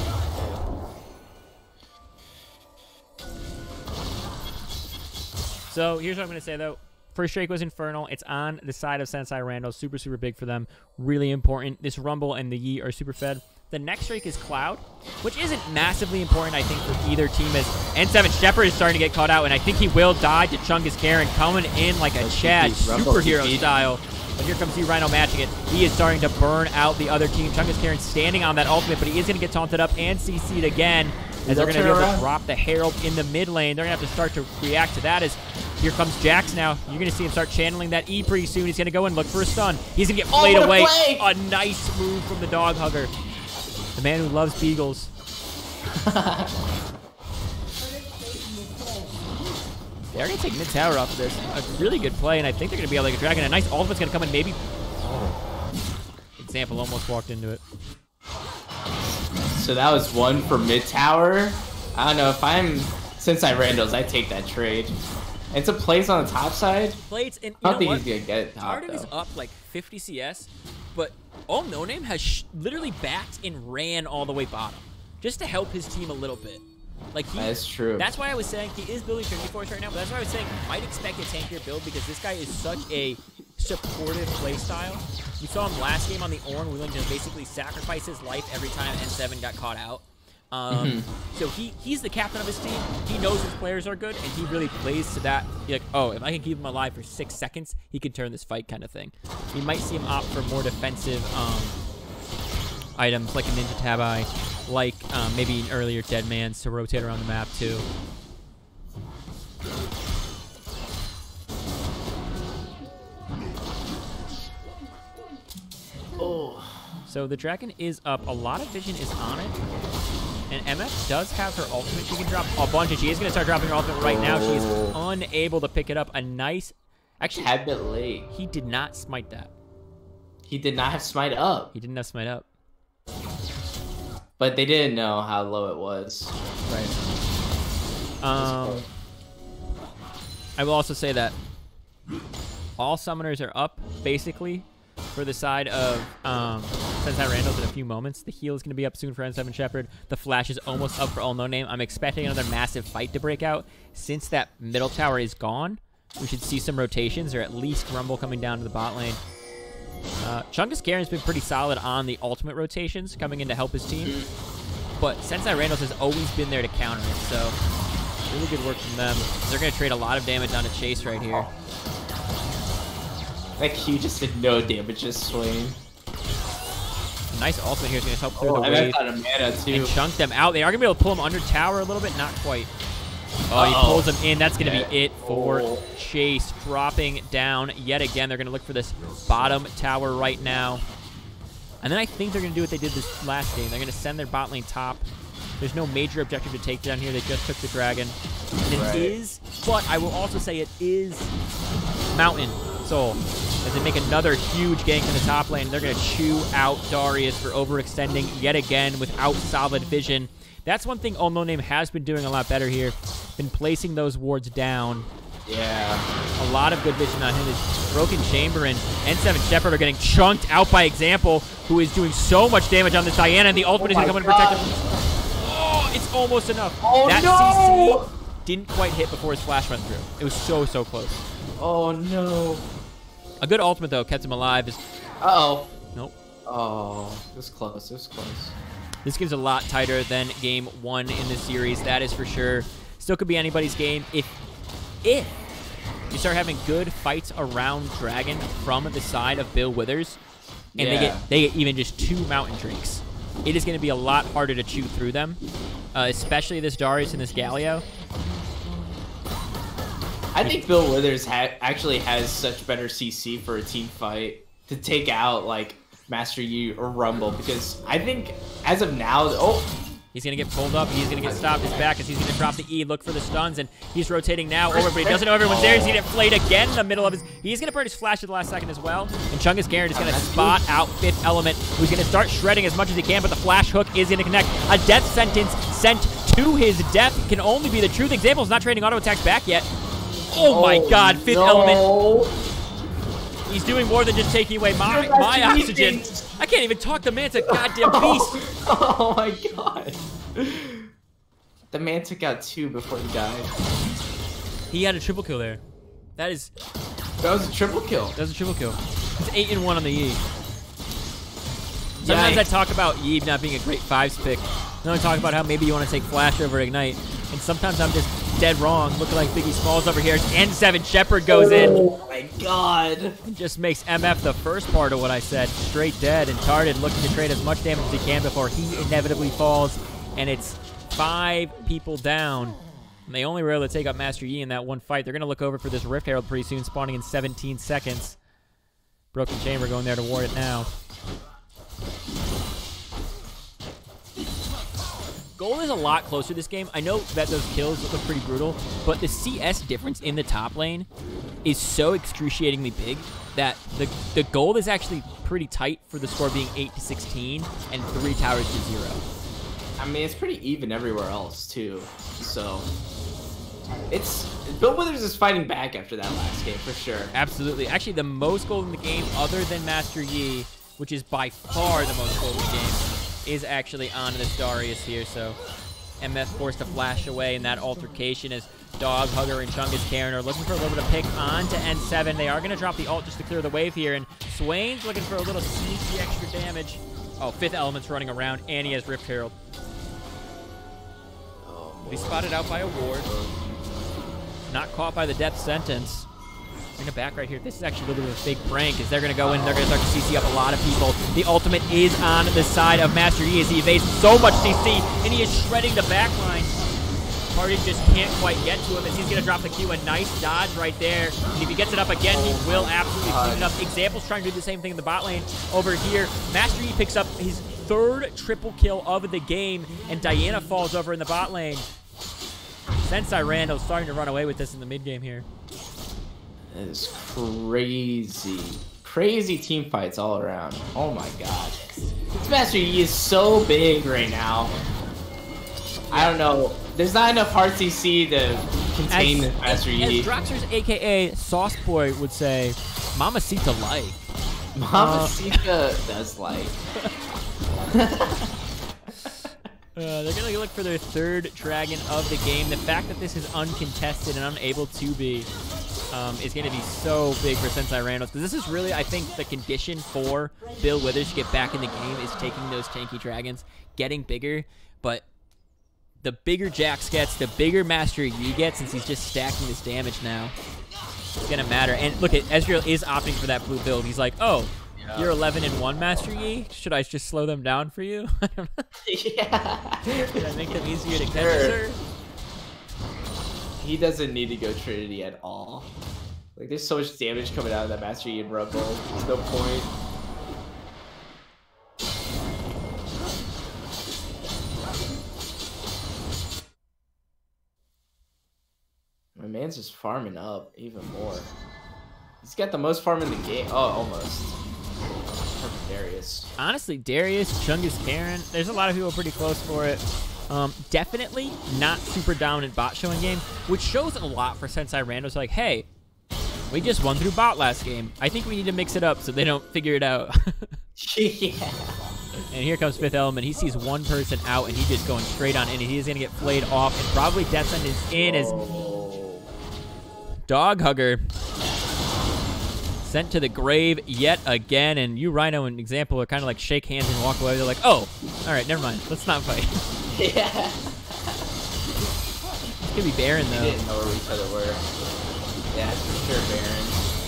So here's what I'm going to say, though. First Drake was Infernal. It's on the side of Sensei Randall. Super, super big for them. Really important. This Rumble and the Yi are super fed. The next Drake is Cloud, which isn't massively important, I think, for either team. As N seven Shepard is starting to get caught out, and I think he will die to Chungus Karen, coming in like a Chad, Rumble superhero T P. style. But here comes U-Rhino matching it. He is starting to burn out the other team. Chungus Karen standing on that ultimate, but he is going to get taunted up and C C'd again. As they're going to be able to turn around. drop the Herald in the mid lane. They're going to have to start to react to that as here comes Jax now. You're going to see him start channeling that E pretty soon. He's going to go and look for a stun. He's going to get Oh, played what a away. play! A nice move from the dog hugger. The man who loves beagles. They're going to take mid tower off of this. A really good play, and I think they're going to be able to get a dragon. A nice ultimate's going to come in, maybe. Example almost walked into it. So that was one for mid tower. I don't know, if I'm Sensei Randals, I take that trade. It's a place on the top side. Plates, and you I don't know think what? he's gonna get it top, Tarded is though. up like fifty C S, but All No Name has sh literally backed and ran all the way bottom just to help his team a little bit. Like he, That's true. That's why I was saying he is building Trinity Force right now, but that's why I was saying you might expect a tankier build because this guy is such a supportive playstyle. We saw him last game on the Ornn willing to basically sacrifice his life every time N seven got caught out. Um, mm-hmm. So he he's the captain of his team. He knows his players are good, and he really plays to that. Like, oh, if I can keep him alive for six seconds, he can turn this fight kind of thing. We might see him opt for more defensive um, items, like a Ninja Tabi, like um, maybe an earlier Dead Man's to rotate around the map too. Oh. So the dragon is up. A lot of vision is on it. And M F does have her ultimate. She can drop a bunch, and she is going to start dropping her ultimate right now. She is unable to pick it up. A nice... Actually, a bit late. He did not smite that. He did not have smite up. He didn't have smite up. But they didn't know how low it was. Right. Um, I will also say that all summoners are up, basically, for the side of um, Sensei Randals in a few moments. The heal is going to be up soon for N seven Shepherd. The flash is almost up for All No Name. I'm expecting another massive fight to break out. Since that middle tower is gone, we should see some rotations, or at least Rumble coming down to the bot lane. Uh, Chungus Garen's been pretty solid on the ultimate rotations, coming in to help his team. But Sensei Randals has always been there to counter it, so really good work from them. They're going to trade a lot of damage onto Chase right here. That Q just did no damage to Swain. A nice ultimate here is going to help through Oh, the and wave I thought of mana too. and chunk them out. They are going to be able to pull him under tower a little bit. Not quite. Oh, he Uh-oh. pulls him in. That's going to be it for Oh. Chase. Dropping down yet again. They're going to look for this bottom tower right now. And then I think they're going to do what they did this last game. They're going to send their bot lane top. There's no major objective to take down here. They just took the dragon. And it Right. is, but I will also say it is Mountain Soul. As they make another huge gank in the top lane. They're going to chew out Darius for overextending yet again without solid vision. That's one thing All No Name has been doing a lot better here. Been placing those wards down. Yeah. A lot of good vision on him. His Broken Chamber and N seven Shepherd are getting chunked out by Example, who is doing so much damage on this Diana, and the ultimate Oh is my going to protect God. him. Oh, it's almost enough. Oh, that no! C C didn't quite hit before his flash went through. It was so, so close. Oh no. A good ultimate, though, kept him alive. Is Uh-oh. Nope. Oh, it was close. It was close. This game's a lot tighter than game one in the series, that is for sure. Still could be anybody's game if, if you start having good fights around Dragon from the side of Bill Withers, and Yeah. they get they get even just two Mountain Drakes. It is going to be a lot harder to chew through them, uh, especially this Darius and this Galio. I think Bill Withers ha actually has such better C C for a team fight to take out like Master Yi or Rumble, because I think as of now, oh, He's going to get pulled up. He's going to get stopped. His back as he's going to drop the E, look for the stuns, and he's rotating now over, but he doesn't know everyone's there. He's going to get flayed again in the middle of his... He's going to burn his flash at the last second as well. And Chungus Garen is going to spot out Fifth Element, who's going to start shredding as much as he can, but the flash hook is going to connect. A death sentence sent to his death can only be the truth. Example's not trading auto attacks back yet. Oh, my God, Fifth no. Element. He's doing more than just taking away my, You're my actually oxygen. being- I can't even talk. The man's a goddamn beast. Oh my God. The man took out two before he died. He had a triple kill there. That is... That was a triple kill. That was a triple kill. It's eight and one on the Yi. Sometimes Yikes. I talk about Yi not being a great fives pick. Then I talk about how maybe you want to take Flash over Ignite. And sometimes I'm just dead wrong. Looking like Biggie Smalls over here. N seven Shepherd goes in. Oh my God. And just makes M F the first part of what I said straight dead. And Tarded looking to trade as much damage as he can before he inevitably falls. And it's five people down. And they only were able to take up Master Yi in that one fight. They're going to look over for this Rift Herald pretty soon, spawning in seventeen seconds. Broken Chamber going there to ward it now. Gold is a lot closer this game. I know that those kills look pretty brutal, but the C S difference in the top lane is so excruciatingly big that the the gold is actually pretty tight for the score being eight to sixteen and three towers to zero. I mean, it's pretty even everywhere else too. So it's Bill Withers is fighting back after that last game for sure. Absolutely. Actually, the most gold in the game, other than Master Yi, which is by far the most gold in the game, is actually on this Darius here. So M F forced to flash away in that altercation as Dog Hugger and Chungus Karen are looking for a little bit of pick on to N seven. They are going to drop the ult just to clear the wave here, and Swain's looking for a little sneaky extra damage. Oh, Fifth Element's running around, and he has Rift Herald. Oh, He's spotted out by a ward. Not caught by the death sentence. Bring it back right here. This is actually a little bit of a fake prank, as they're going to go in. They're going to start to C C up a lot of people. The ultimate is on the side of Master Yi as he evades so much C C, and he is shredding the backline. Party just can't quite get to him as he's going to drop the Q. A nice dodge right there. And if he gets it up again, he will absolutely clean it up. Example's trying to do the same thing in the bot lane over here. Master Yi picks up his third triple kill of the game, and Diana falls over in the bot lane. Sensei Randals starting to run away with this in the mid game here. That is crazy. Crazy team fights all around. Oh my god. This Master Yi is so big right now. I don't know. There's not enough hard C C to contain as, Master as, Yi. As Droxers, a k a. Sauce Boy, would say, Mamacita like. Mamacita uh, does like. Uh, they're going to look for their third dragon of the game. The fact that this is uncontested and unable to be um, is going to be so big for Sensei Randals. Because this is really, I think, the condition for Bill Withers to get back in the game is taking those tanky dragons, getting bigger. But the bigger Jax gets, the bigger Master Yi gets, since he's just stacking this damage now. It's going to matter. And look, at Ezreal is opting for that blue build. He's like, oh, you're eleven and one, Master Yi. Should I just slow them down for you? Yeah. Should I make them easier to capture? He doesn't need to go Trinity at all. Like, there's so much damage coming out of that Master Yi and Rumble. There's no point. My man's just farming up even more. He's got the most farm in the game. Oh, almost. Darius. Honestly, Darius, Chungus Karen, there's a lot of people pretty close for it. Um, definitely not super dominant bot showing game, which shows a lot for Sensei Randals. Like, hey, we just won through bot last game. I think we need to mix it up so they don't figure it out. Yeah. And here comes Fifth Element. He sees one person out, and he's just going straight on in. And he's going to get flayed off, and probably Death Sentence in as Dog Hugger sent to the grave yet again, and you, Rhino, and Example are kind of like shake hands and walk away. They're like, oh, all right, never mind. Let's not fight. Yeah. It could be Baron, though. We didn't know where each other were. Yeah, for sure, Baron.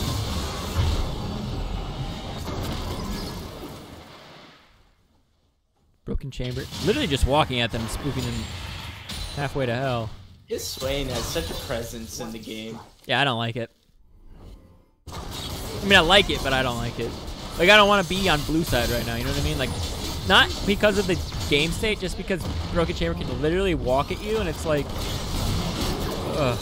Broken Chamber. Literally just walking at them, spooking them halfway to hell. His Swain has such a presence in the game. Yeah, I don't like it. I mean, I like it, but I don't like it. Like, I don't want to be on blue side right now, you know what I mean? Like, not because of the game state, just because Broken Chamber can literally walk at you, and it's like, ugh.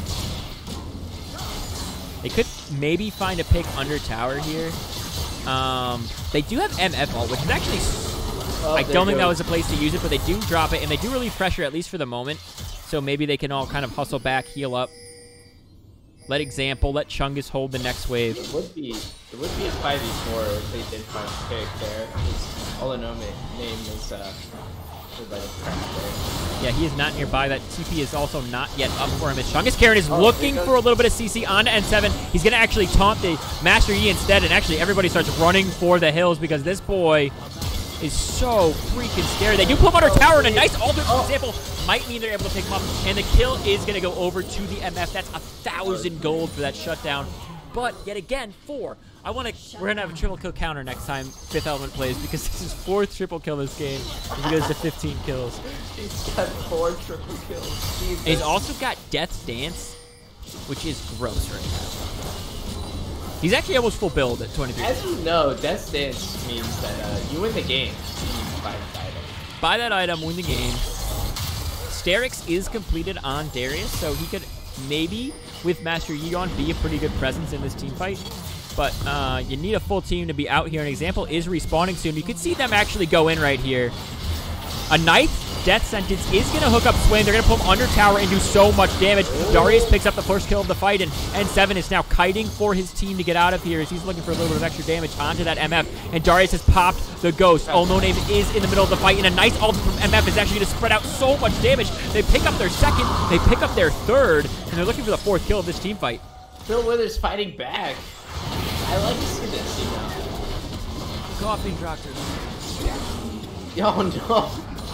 They could maybe find a pick under tower here. Um, they do have M F ult, which is actually, Oh, I don't think that was a place to use it, but they do drop it, and they do relieve pressure, at least for the moment. So maybe they can all kind of hustle back, heal up. Let Example, let Chungus hold the next wave. It would be, it would be a five v four if they did find a pick there. All I know name is uh, by the crack there. Yeah, he is not nearby. That T P is also not yet up for him. As Chungus Karen is Oh, looking for a little bit of C C on N seven. He's going to actually taunt the Master Yi instead, and actually everybody starts running for the hills because this boy is so freaking scary. They do pull him under tower, and a nice alternate Oh. Example might mean they're able to pick him up, and the kill is going to go over to the M F. That's a thousand gold for that shutdown. But yet again, four. I want to. We're gonna have a triple kill counter next time Fifth Element plays, because this is fourth triple kill this game. He goes to fifteen kills. He's got four triple kills. Jesus. And he's also got Death's Dance, which is gross right now. He's actually almost full build at twenty-three. As you know, Death Dance means that uh, you win the game. You buy the item. Buy that item, win the game. Sterix is completed on Darius, so he could maybe, with Master Yi on, be a pretty good presence in this team fight. But uh, you need a full team to be out here. An Example is respawning soon. You could see them actually go in right here. A nice death sentence is going to hook up Swain. They're going to pull him under tower and do so much damage. Darius picks up the first kill of the fight, and N seven is now kiting for his team to get out of here as he's looking for a little bit of extra damage onto that M F. And Darius has popped the Ghost. Oh, No Name is in the middle of the fight, and a nice ult from M F is actually going to spread out so much damage. They pick up their second, they pick up their third, and they're looking for the fourth kill of this team fight. Bill Withers fighting back. I like to see this, you know. Coughing doctors. Oh, no.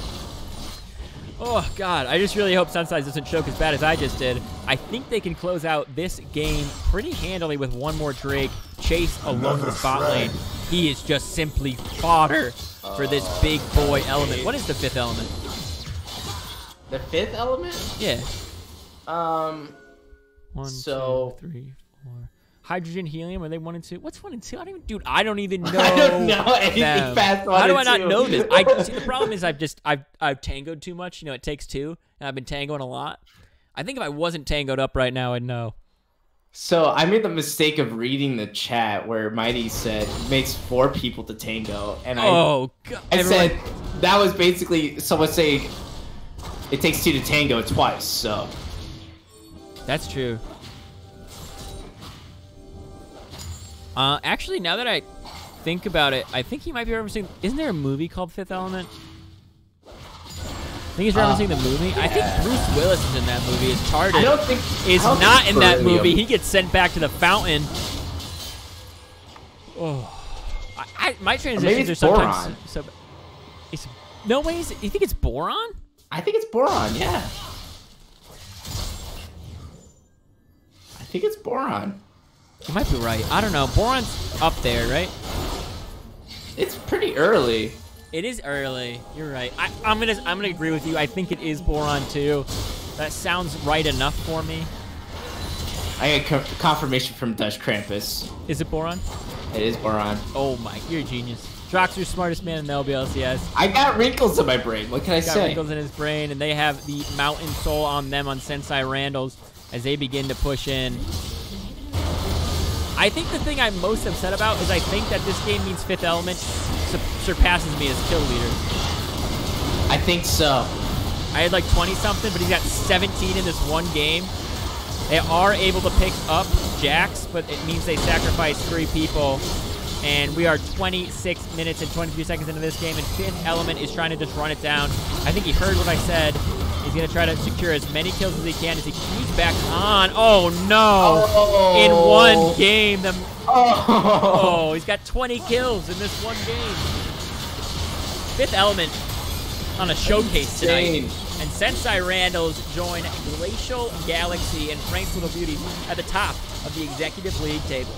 Oh, God. I just really hope Sensei doesn't choke as bad as I just did. I think they can close out this game pretty handily with one more Drake. Chase alone in the bot lane. He is just simply fodder for this big boy element. What is the fifth element? The fifth element? Yeah. Um, One, so... two, three, four. Hydrogen, helium, are they one and two? What's one and two? I don't even, dude, I don't even know. I don't know anything them. past one How do and I two. not know this? I, see, the problem is I've just, I've, I've tangoed too much. You know, it takes two, and I've been tangoing a lot. I think if I wasn't tangoed up right now, I'd know. So I made the mistake of reading the chat where Mighty said makes four people to tango, and I, Oh, God. I Everyone- said that was basically someone saying it takes two to tango twice. So That's true. Uh, actually, now that I think about it, I think he might be referencing. Isn't there a movie called Fifth Element? I think he's referencing Uh, the movie. I think Bruce Willis is in that movie. His Tardis I don't think is I don't not think in that beryllium. movie. He gets sent back to the fountain. Oh, I, I, my transitions maybe are it's sometimes boron. so. It's no ways. You think it's boron? I think it's boron. Yeah, I think it's boron. You might be right. I don't know. Boron's up there, right? It's pretty early. It is early. You're right. I, I'm gonna I'm gonna agree with you. I think it is boron too. That sounds right enough for me. I got co confirmation from Dutch Krampus. Is it boron? It is boron. Oh my, you're a genius. Droxer's smartest man in the L B L C S. I got wrinkles in my brain. What can I He's got say? wrinkles in his brain, and they have the Mountain Soul on them on Sensei Randals as they begin to push in. I think the thing I'm most upset about is I think that this game means Fifth Element su surpasses me as kill leader. I think so. I had like twenty something, but he's got seventeen in this one game. They are able to pick up Jax, but it means they sacrifice three people. And we are twenty-six minutes and twenty-three seconds into this game, and Fifth Element is trying to just run it down. I think he heard what I said. He's going to try to secure as many kills as he can as he continues back on. Oh, no. Oh. In one game. The, Oh. oh, he's got twenty kills in this one game. Fifth Element on a showcase tonight. Insane. And Sensei Randals join Glacial Galaxy and Frank's Little Beauties at the top of the Executive League table.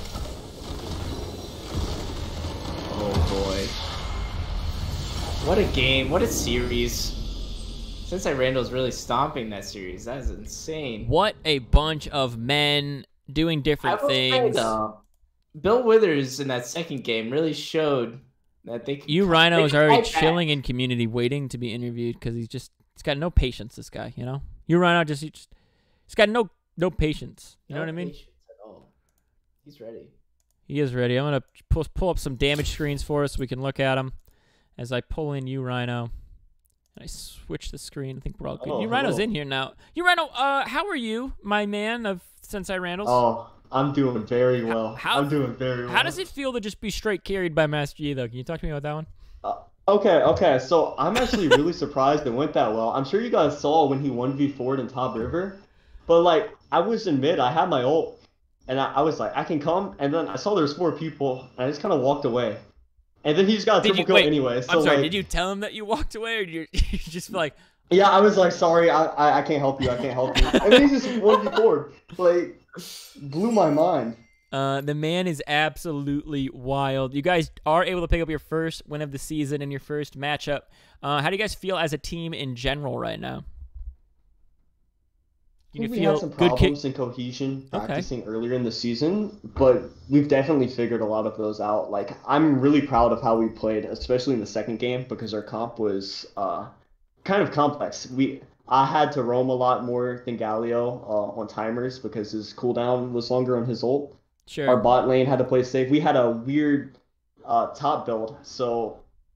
Oh boy. What a game. What a series. Sensei Randall's really stomping that series. That is insane. What a bunch of men doing different I will say, things. though, Bill Withers in that second game really showed that they can. You Rhino they is can already fight back. chilling in community waiting to be interviewed because he's just he's got no patience, this guy, you know? You Rhino just, he just he's got no no patience. You know No what I mean? patience at all. He's ready. He is ready. I'm gonna pull, pull up some damage screens for us so we can look at them as I pull in you Rhino. I switch the screen. I think we're all good. Oh, you Rhino's hello. in here now. You Rhino, uh, how are you, my man of Sensei Randals? Oh, I'm doing very well. how- I'm doing very well. How does it feel to just be straight carried by Master Yi, though? Can you talk to me about that one? Uh, okay, okay. So I'm actually really surprised it went that well. I'm sure you guys saw when he one v four'd in Top River, but like I was in mid, I had my ult, and I, I was like, I can come, and then I saw there was four people, and I just kind of walked away, and then he just got a Did triple you- kill wait, anyway. So I'm sorry, like, did you tell him that you walked away, or did you, you just feel like, yeah, I was like, sorry, I, I I can't help you, I can't help you, and then he just one v four'd, like, blew my mind. uh, the man is absolutely wild. You guys are able to pick up your first win of the season and your first matchup. Uh, how do you guys feel as a team in general right now? I think You we feel had some good kick? problems in cohesion Okay. practicing earlier in the season, but we've definitely figured a lot of those out. Like, I'm really proud of how we played, especially in the second game, because our comp was uh, kind of complex. We I had to roam a lot more than Galio uh, on timers because his cooldown was longer on his ult. Sure. Our bot lane had to play safe. We had a weird uh, top build, so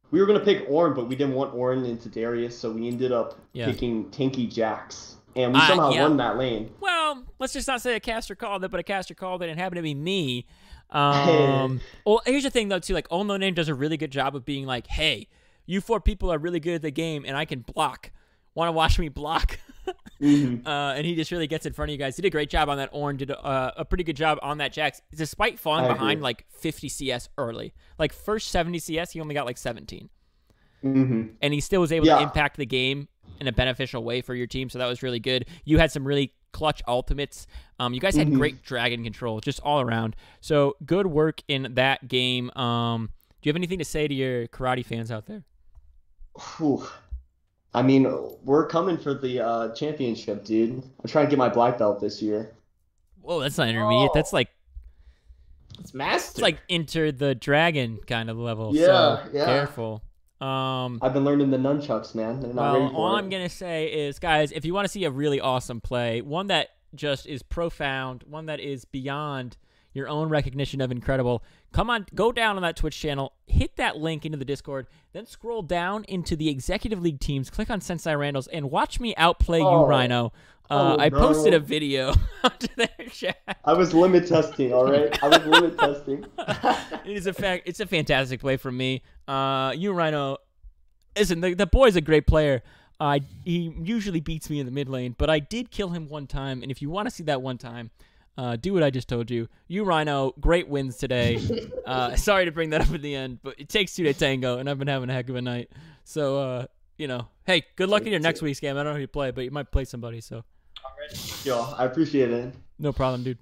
we were gonna pick Orn, but we didn't want Orn into Darius, so we ended up Yeah. picking Tanky Jax, and we Uh, somehow yeah. won that lane. Well, let's just not say a caster called it, but a caster called it and happened to be me. Um, well, here's the thing, though, too. Like, Old No Name does a really good job of being like, hey, you four people are really good at the game, and I can block. Want to watch me block? Mm-hmm. uh, and he just really gets in front of you guys. Did a great job on that Orn. Did uh, a pretty good job on that Jax, despite falling I behind agree. like fifty C S early. Like, first seventy C S, he only got like seventeen. Mm-hmm. And he still was able Yeah. to impact the game in a beneficial way for your team, so that was really good. You had some really clutch ultimates. Um, you guys had Mhm. great dragon control, just all around. So good work in that game. Um, do you have anything to say to your karate fans out there? Whew. I mean, we're coming for the uh, championship, dude. I'm trying to get my black belt this year. Whoa, that's not intermediate. That's like It's master. it's like enter the dragon kind of level. Yeah, so yeah. careful. Um, I've been learning the nunchucks, man. They're not well, ready for all it. I'm gonna say is, guys, if you want to see a really awesome play, one that just is profound, one that is beyond your own recognition of incredible, come on, go down on that Twitch channel, hit that link into the Discord, then scroll down into the Executive League teams, click on Sensei Randals, and watch me outplay you, Oh. Rhino. Uh, Oh, I posted no. a video onto their chat. I was limit testing, all right? I was limit testing. It is a fact. It's a fantastic play from me. Uh, you, Rhino. Listen, the, the boy's a great player. Uh, he usually beats me in the mid lane, but I did kill him one time. And if you want to see that one time, uh, do what I just told you. You, Rhino, great wins today. uh, sorry to bring that up at the end, but it takes two to tango, and I've been having a heck of a night. So, uh, you know, hey, good luck in your next week's game. I don't know who you play, but you might play somebody. So, Yo, I appreciate it. no problem, dude.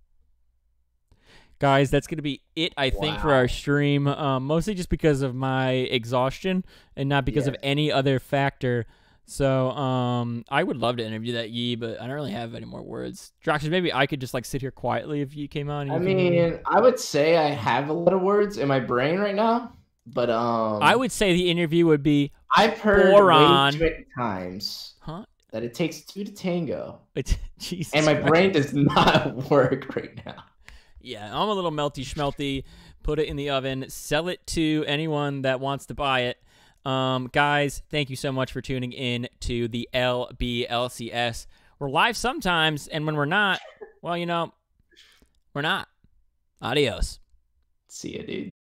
Guys, that's going to be it, I think, for Wow. our stream. Um, mostly just because of my exhaustion and not because of Yes. any other factor. So um, I would love to interview that Yi, but I don't really have any more words. Droxus, maybe I could just like sit here quietly if Yi came on. and I you could interview me. mean, I would say I have a lot of words in my brain right now, but um, I would say the interview would be, I've heard Boron. way too many times huh? that it takes two to tango, It's, Jesus and my Christ. brain does not work right now. Yeah, I'm a little melty schmelty. Put it in the oven. Sell it to anyone that wants to buy it. Um, guys, thank you so much for tuning in to the L B L C S. We're live sometimes, and when we're not, well, you know, we're not. Adios. See ya, dude.